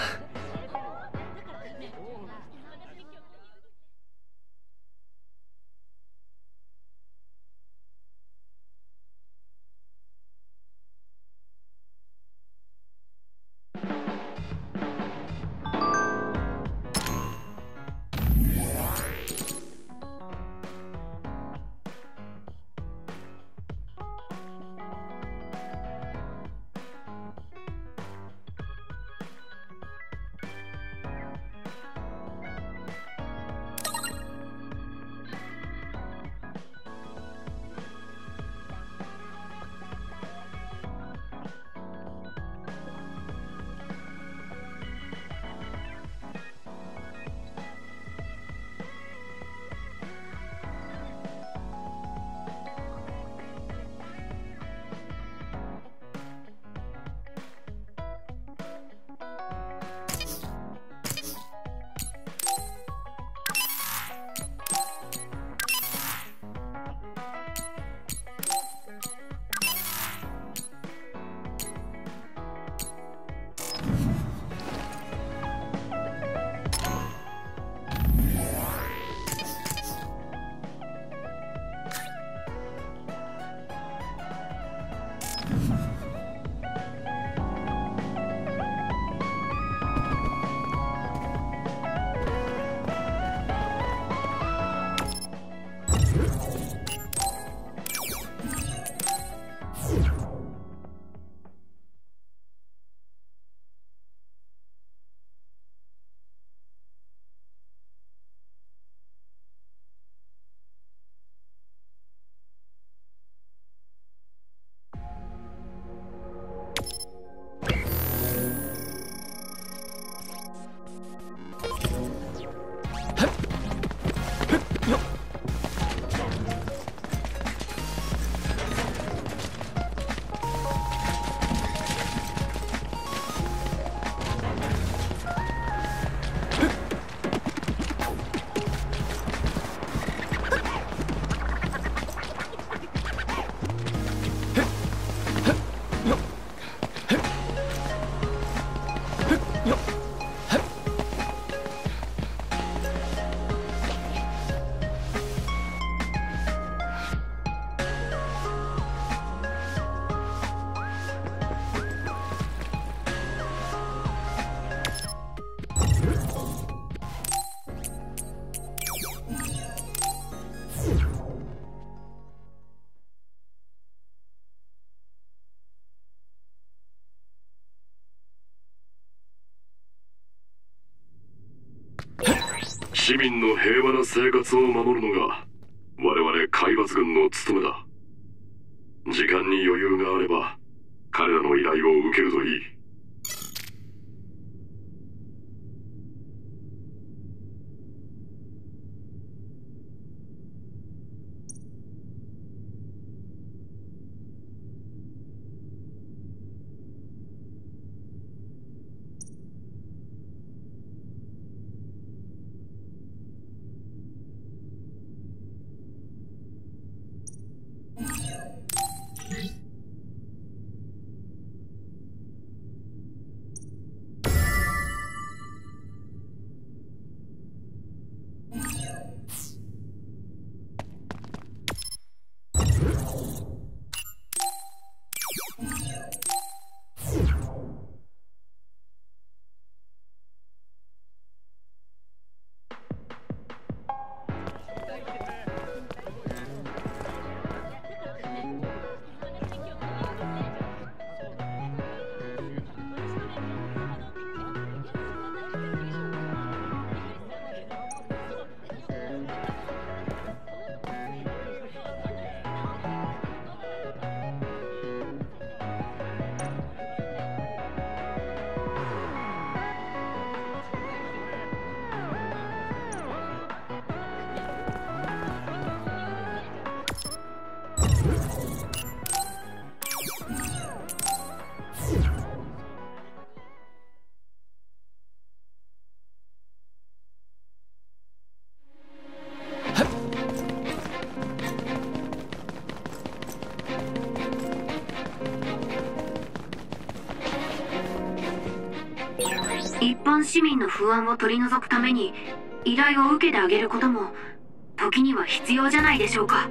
市民の平和な生活を守るのが我々海抜軍の務めだ。時間に余裕があれば彼らの依頼を受けるといい。 一般市民の不安を取り除くために依頼を受けてあげることも時には必要じゃないでしょうか。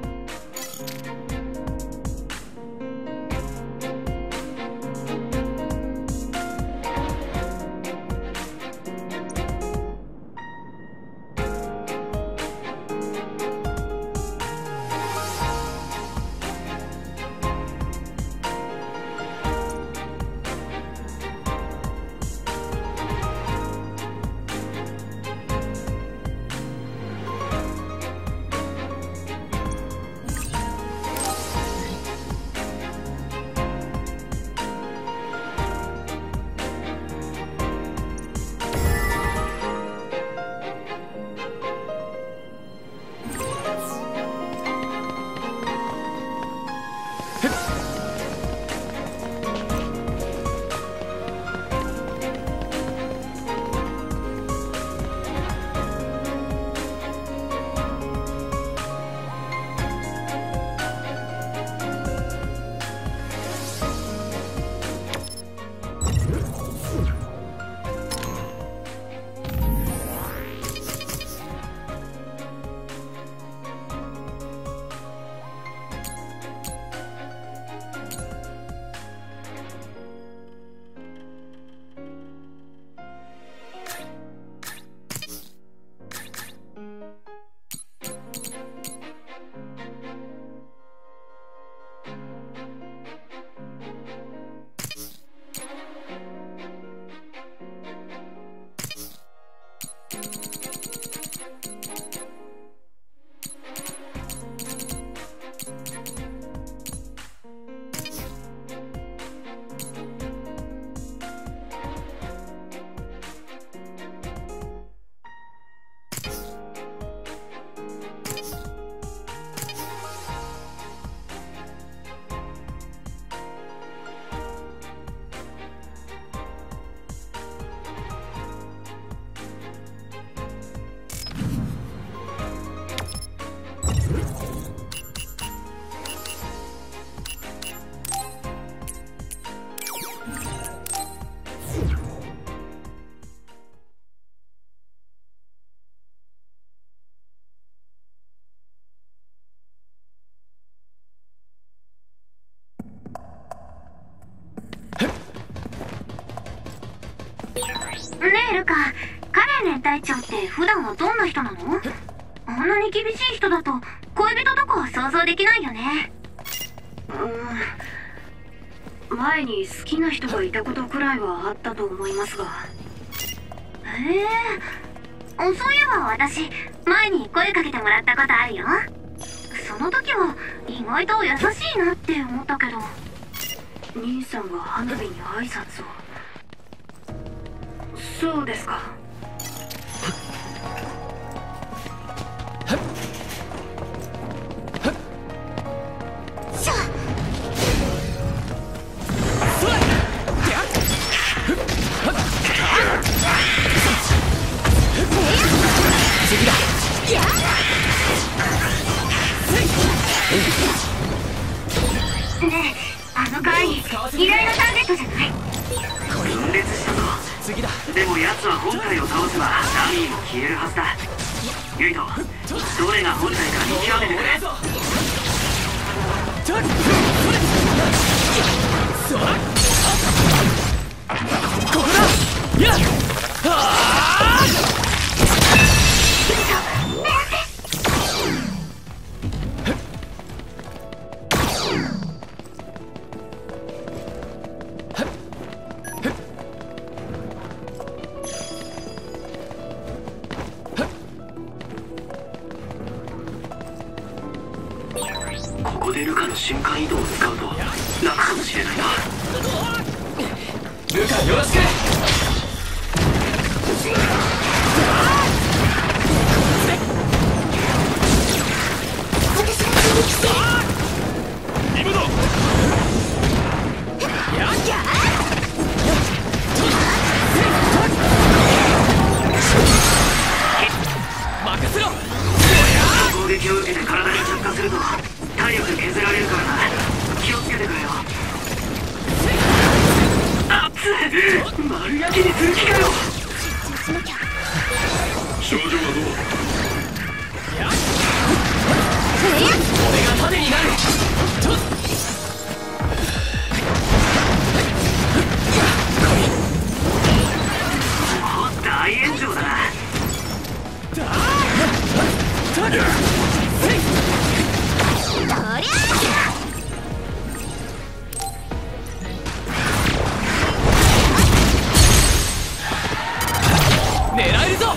ねえルカ、 カレン連隊長って普段はどんな人なの？あんなに厳しい人だと恋人とかは想像できないよね。うーん、前に好きな人がいたことくらいはあったと思いますが。へえ、そういえば私前に声かけてもらったことあるよ。その時は意外と優しいなって思ったけど。兄さんが花火に挨拶を。そうですか。 しゃっ次だ。 ねえ、あの会議、依頼のターゲットじゃない？ 分裂したぞ。 次だ。 でも奴は本体を倒せばダミーも消えるはずだ。ユイト、どれが本体か見極めてくれ。 ここだ。やっはあここでルカの瞬間移動を使うと楽かもしれないな。 ルカよろしく。 今だ。 任せろ。 攻撃を受けて体に着火すると体力削られるからな。気をつけてくれよ。あっつ、丸焼きにする気かよ。 症状はどう？ 俺が盾になる。 もう大炎上だな。 狙えるぞ。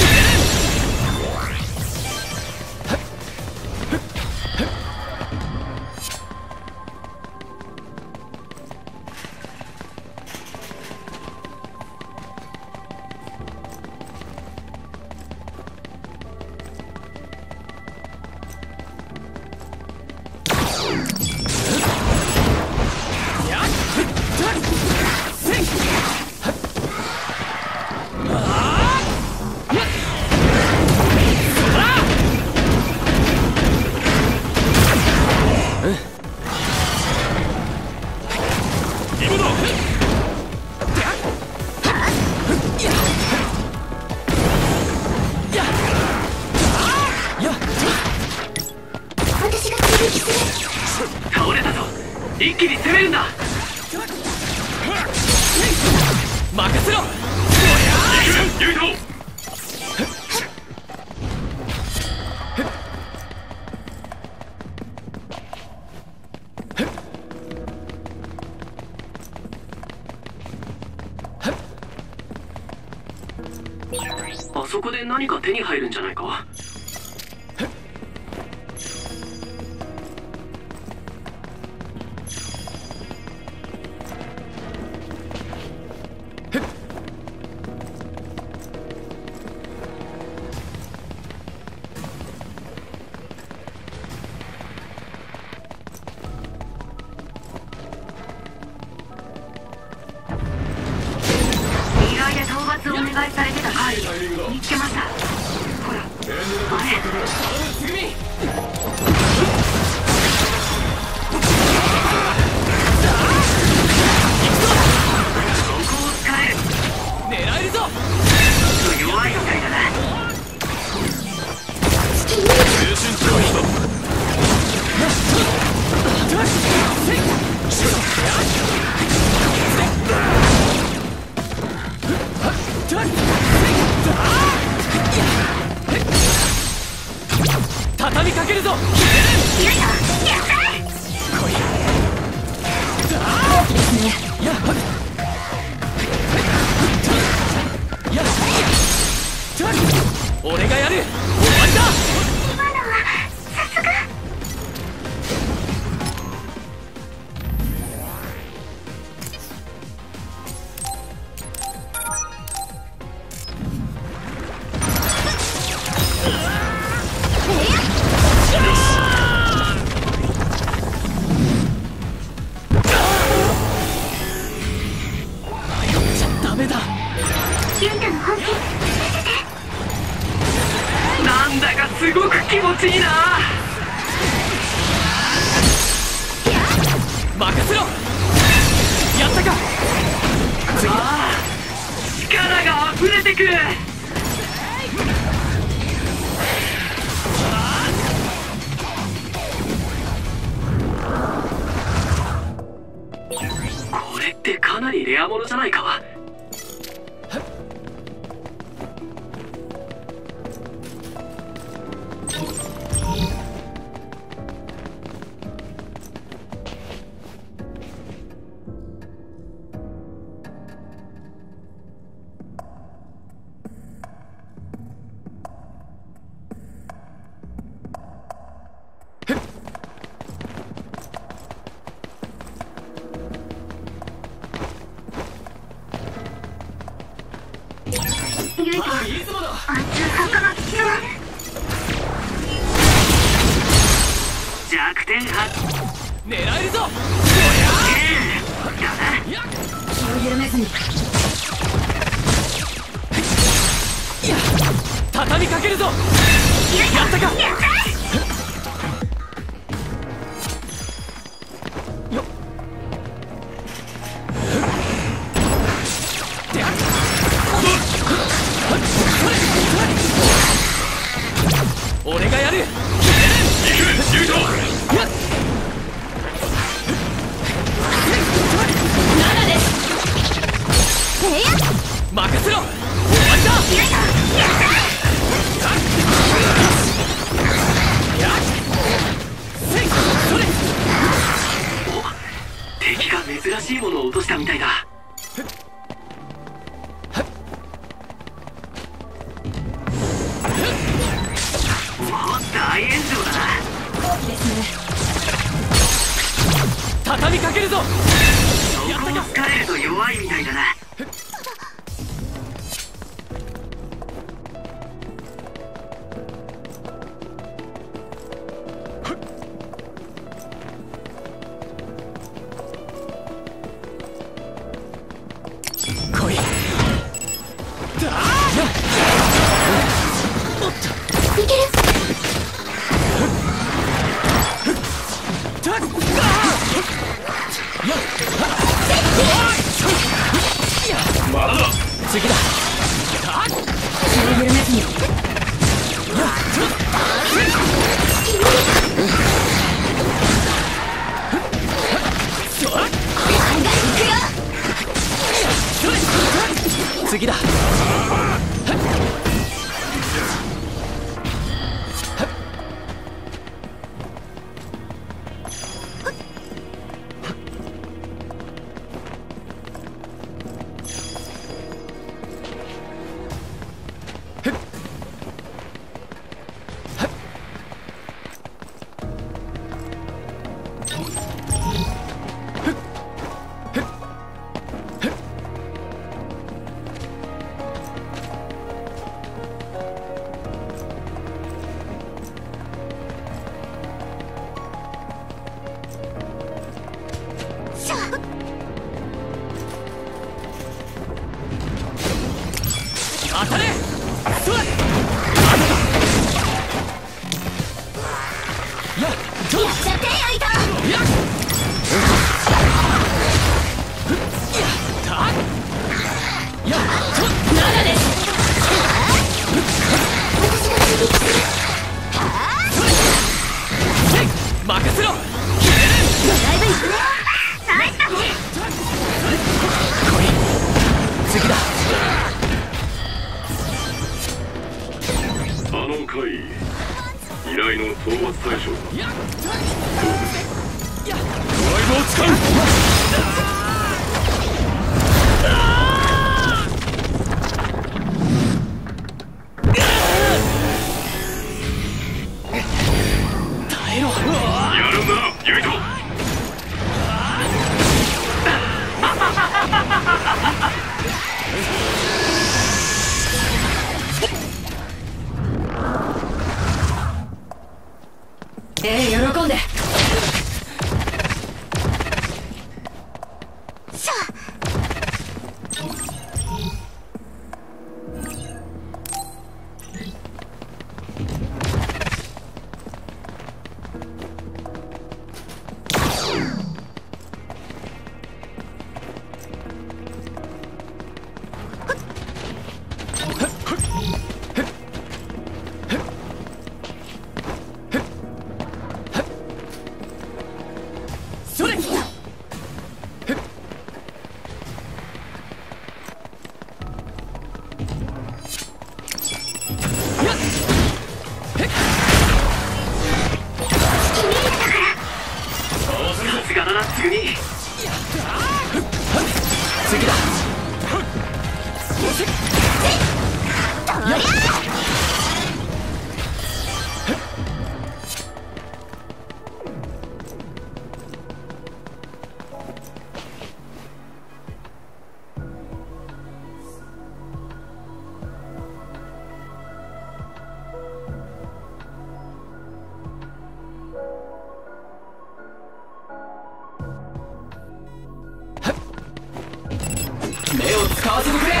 倒れたぞ。一気に攻めるんだ。 任せろ。 ユイト。 あそこで何か手に入るんじゃないか。依頼で討伐をお願いされてたカーリー見つけました。ほら、あれ。 つぐみ。 そこを使える。 狙えるぞ。 弱いみたいだな。 精神力だ。 だろ。やったか。次だ。 ああ、力が溢れてく。これってかなりレアものじゃないか。弱点発狙えるぞ。 気を緩めずに。 畳みかけるぞ。やったか。よっ。俺がやる。任せろ。終わりだ。 お、敵が珍しいものを落としたみたいだ。大炎上だな。 畳みかけるぞ。 そこを疲れると弱いみたいだな。 来い。 いける。 まだだ。 次だ。 気を緩めずに。 次だ。当たれ。それ。やっちゃってやいた。やっやっなです。 任せろ。 だいぶいくね。ナイスだ。 次だ。 あの回依頼の討伐対象だ。ドライブを使う。 耐えろ。 やるんだな、ユイト。 ええ、喜んで。 次次だ。やっ目を使わせてくれ。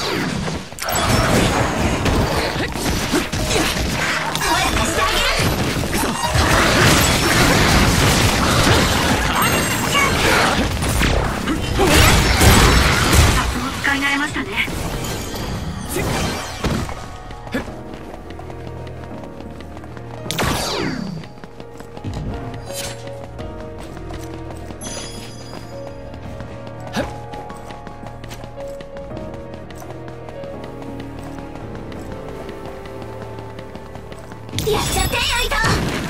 使い慣れましたね。 やっちゃってよいと。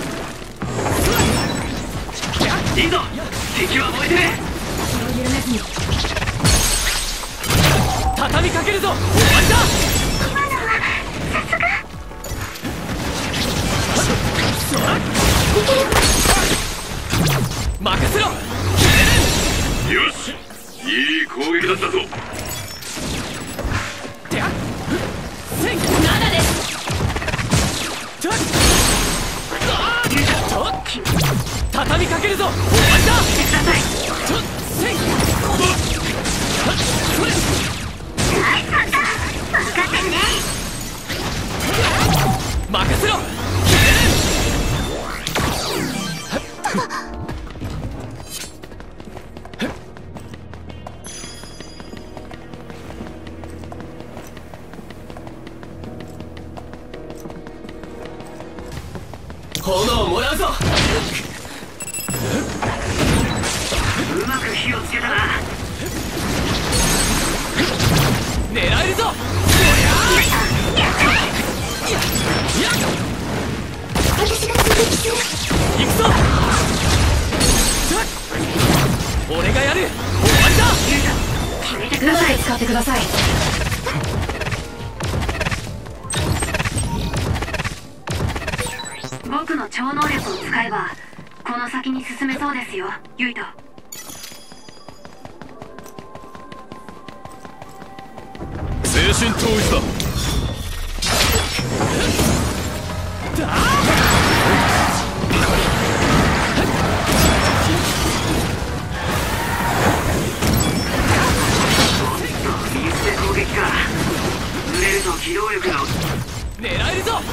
いいぞ、敵は燃えてる。 気を緩めずに。 畳みかけるぞ。終わりだ。 今のはさすが。いける。 任せろ。 よし、いい攻撃だったぞ。 てやっせいななです。 ちょっと畳みかけるぞ。終わりだ。ちょっせいそれナイスハンター。分かってるね。 任せろ。炎をもらうぞ。 うまく火をつけたな。 狙えるぞ。 私が追撃する。 行くぞ。俺がやる。終わりだ。 決めてください。 使ってください。 僕の超能力を使えばこの先に進めそうですよ、ユイト。 精神統一だ。 右手攻撃か。ずれると機動力が落ちる。 狙えるぞ。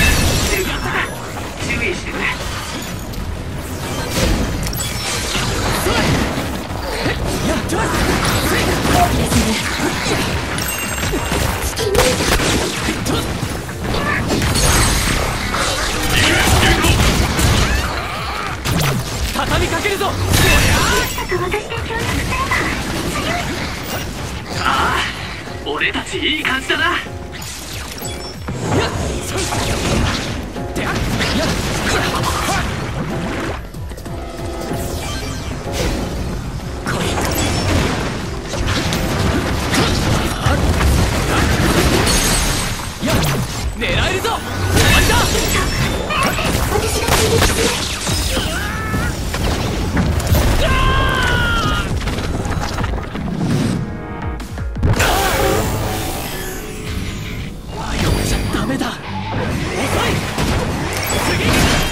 注意してくれ。 畳みかけるぞ。 ああ、俺たちいい感じだな。 狙えるぞ。終わりだ。 私が追撃する。 迷っちゃダメだ。遅い。次。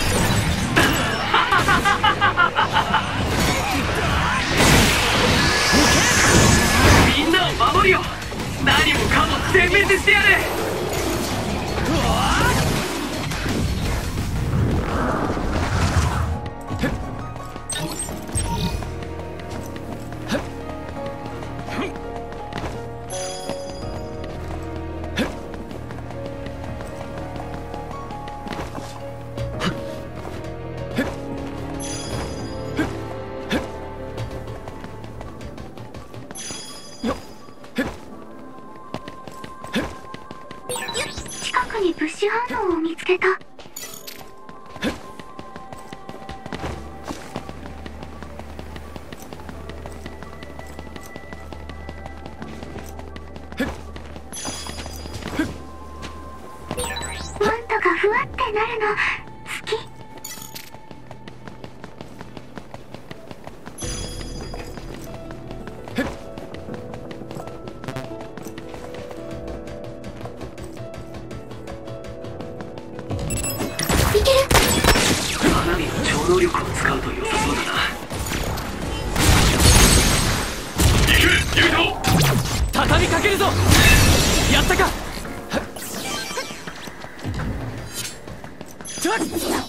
みんなを守るよ。何もかも全滅してやる。 近くに物資反応を見つけた。 ふわってなるの好き。 いける。花火の超能力を使うと良さそうだな。行け、ユイト。 畳みかけるぞ。やったか。ちょっ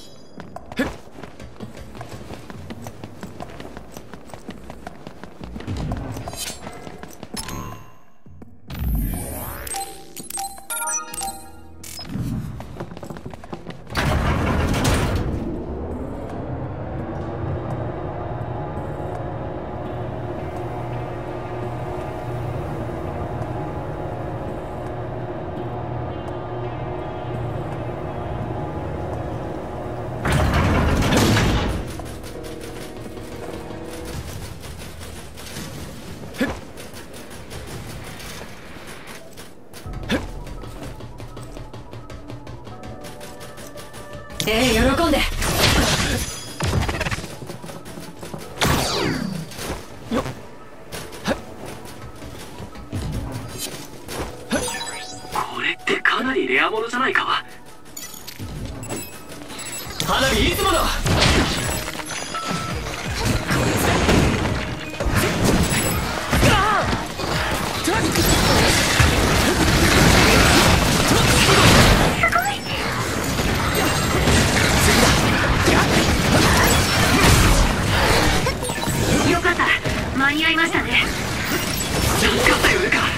ええ、喜んで。 よっ。 これってかなりレアものじゃないか。 花火いつもの。 よかった、間に合いましたね。 助かったよルカ。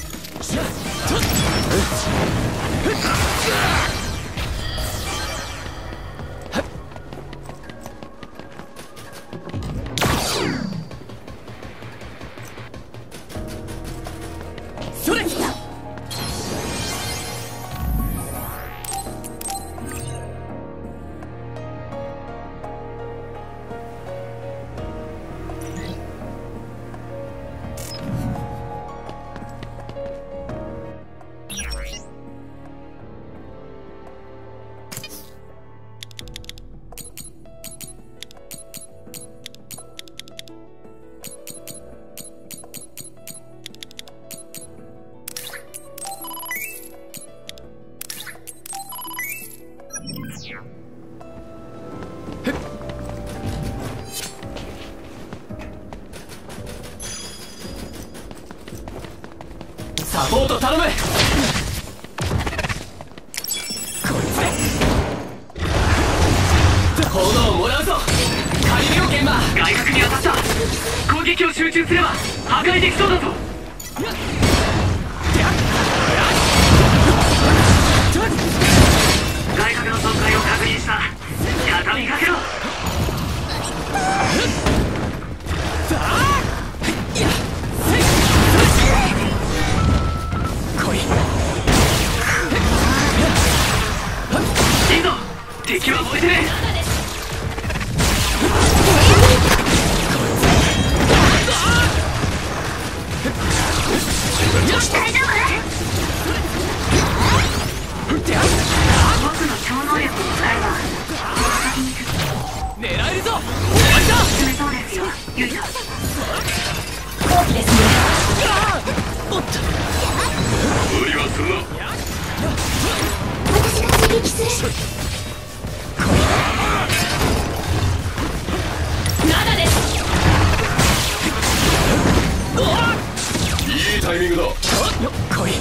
それ。サポート頼む。こいつで炎をもらうぞ。カリビオ研磨。 外角に当たった。攻撃を集中すれば破壊できそうだぞ。外角の存在を確認した。畳みかけろ。いいぞ、敵は燃えてねえ。 大丈夫？僕の超能力を使えばこの先に狙えるぞ。終わりだ。 進めそうですよ、ユイト。 後期ですね。 おっと、 無理はするな。 私が刺激する。 ななです。 いいタイミングだ。 よっこい。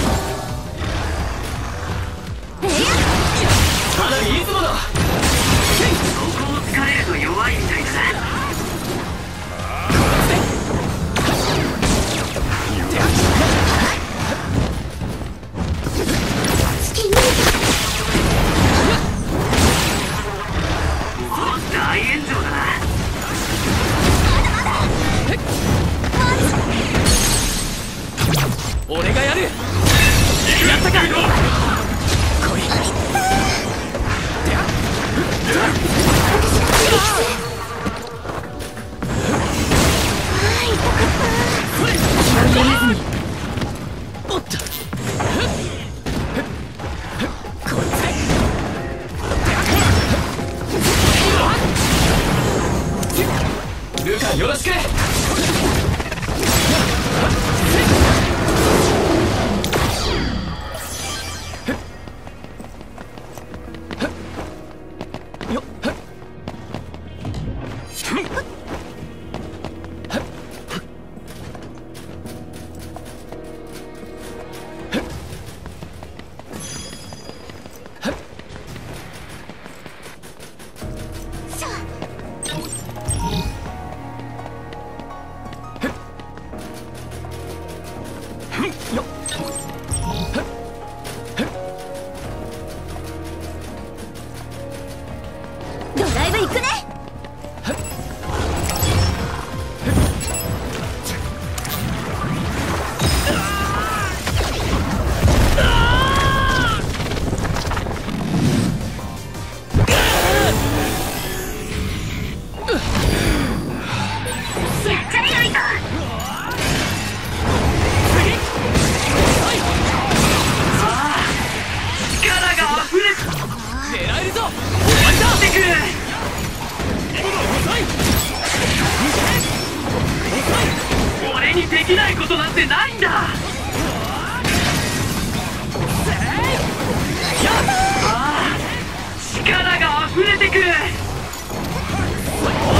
花火いつもの。 そこを突かれると弱いみたいだな。もう大炎上だな。 俺がやる。やったか。こい。おっと。こいつで。 俺にできないことなんてないんだ。ああ、力が溢れてく。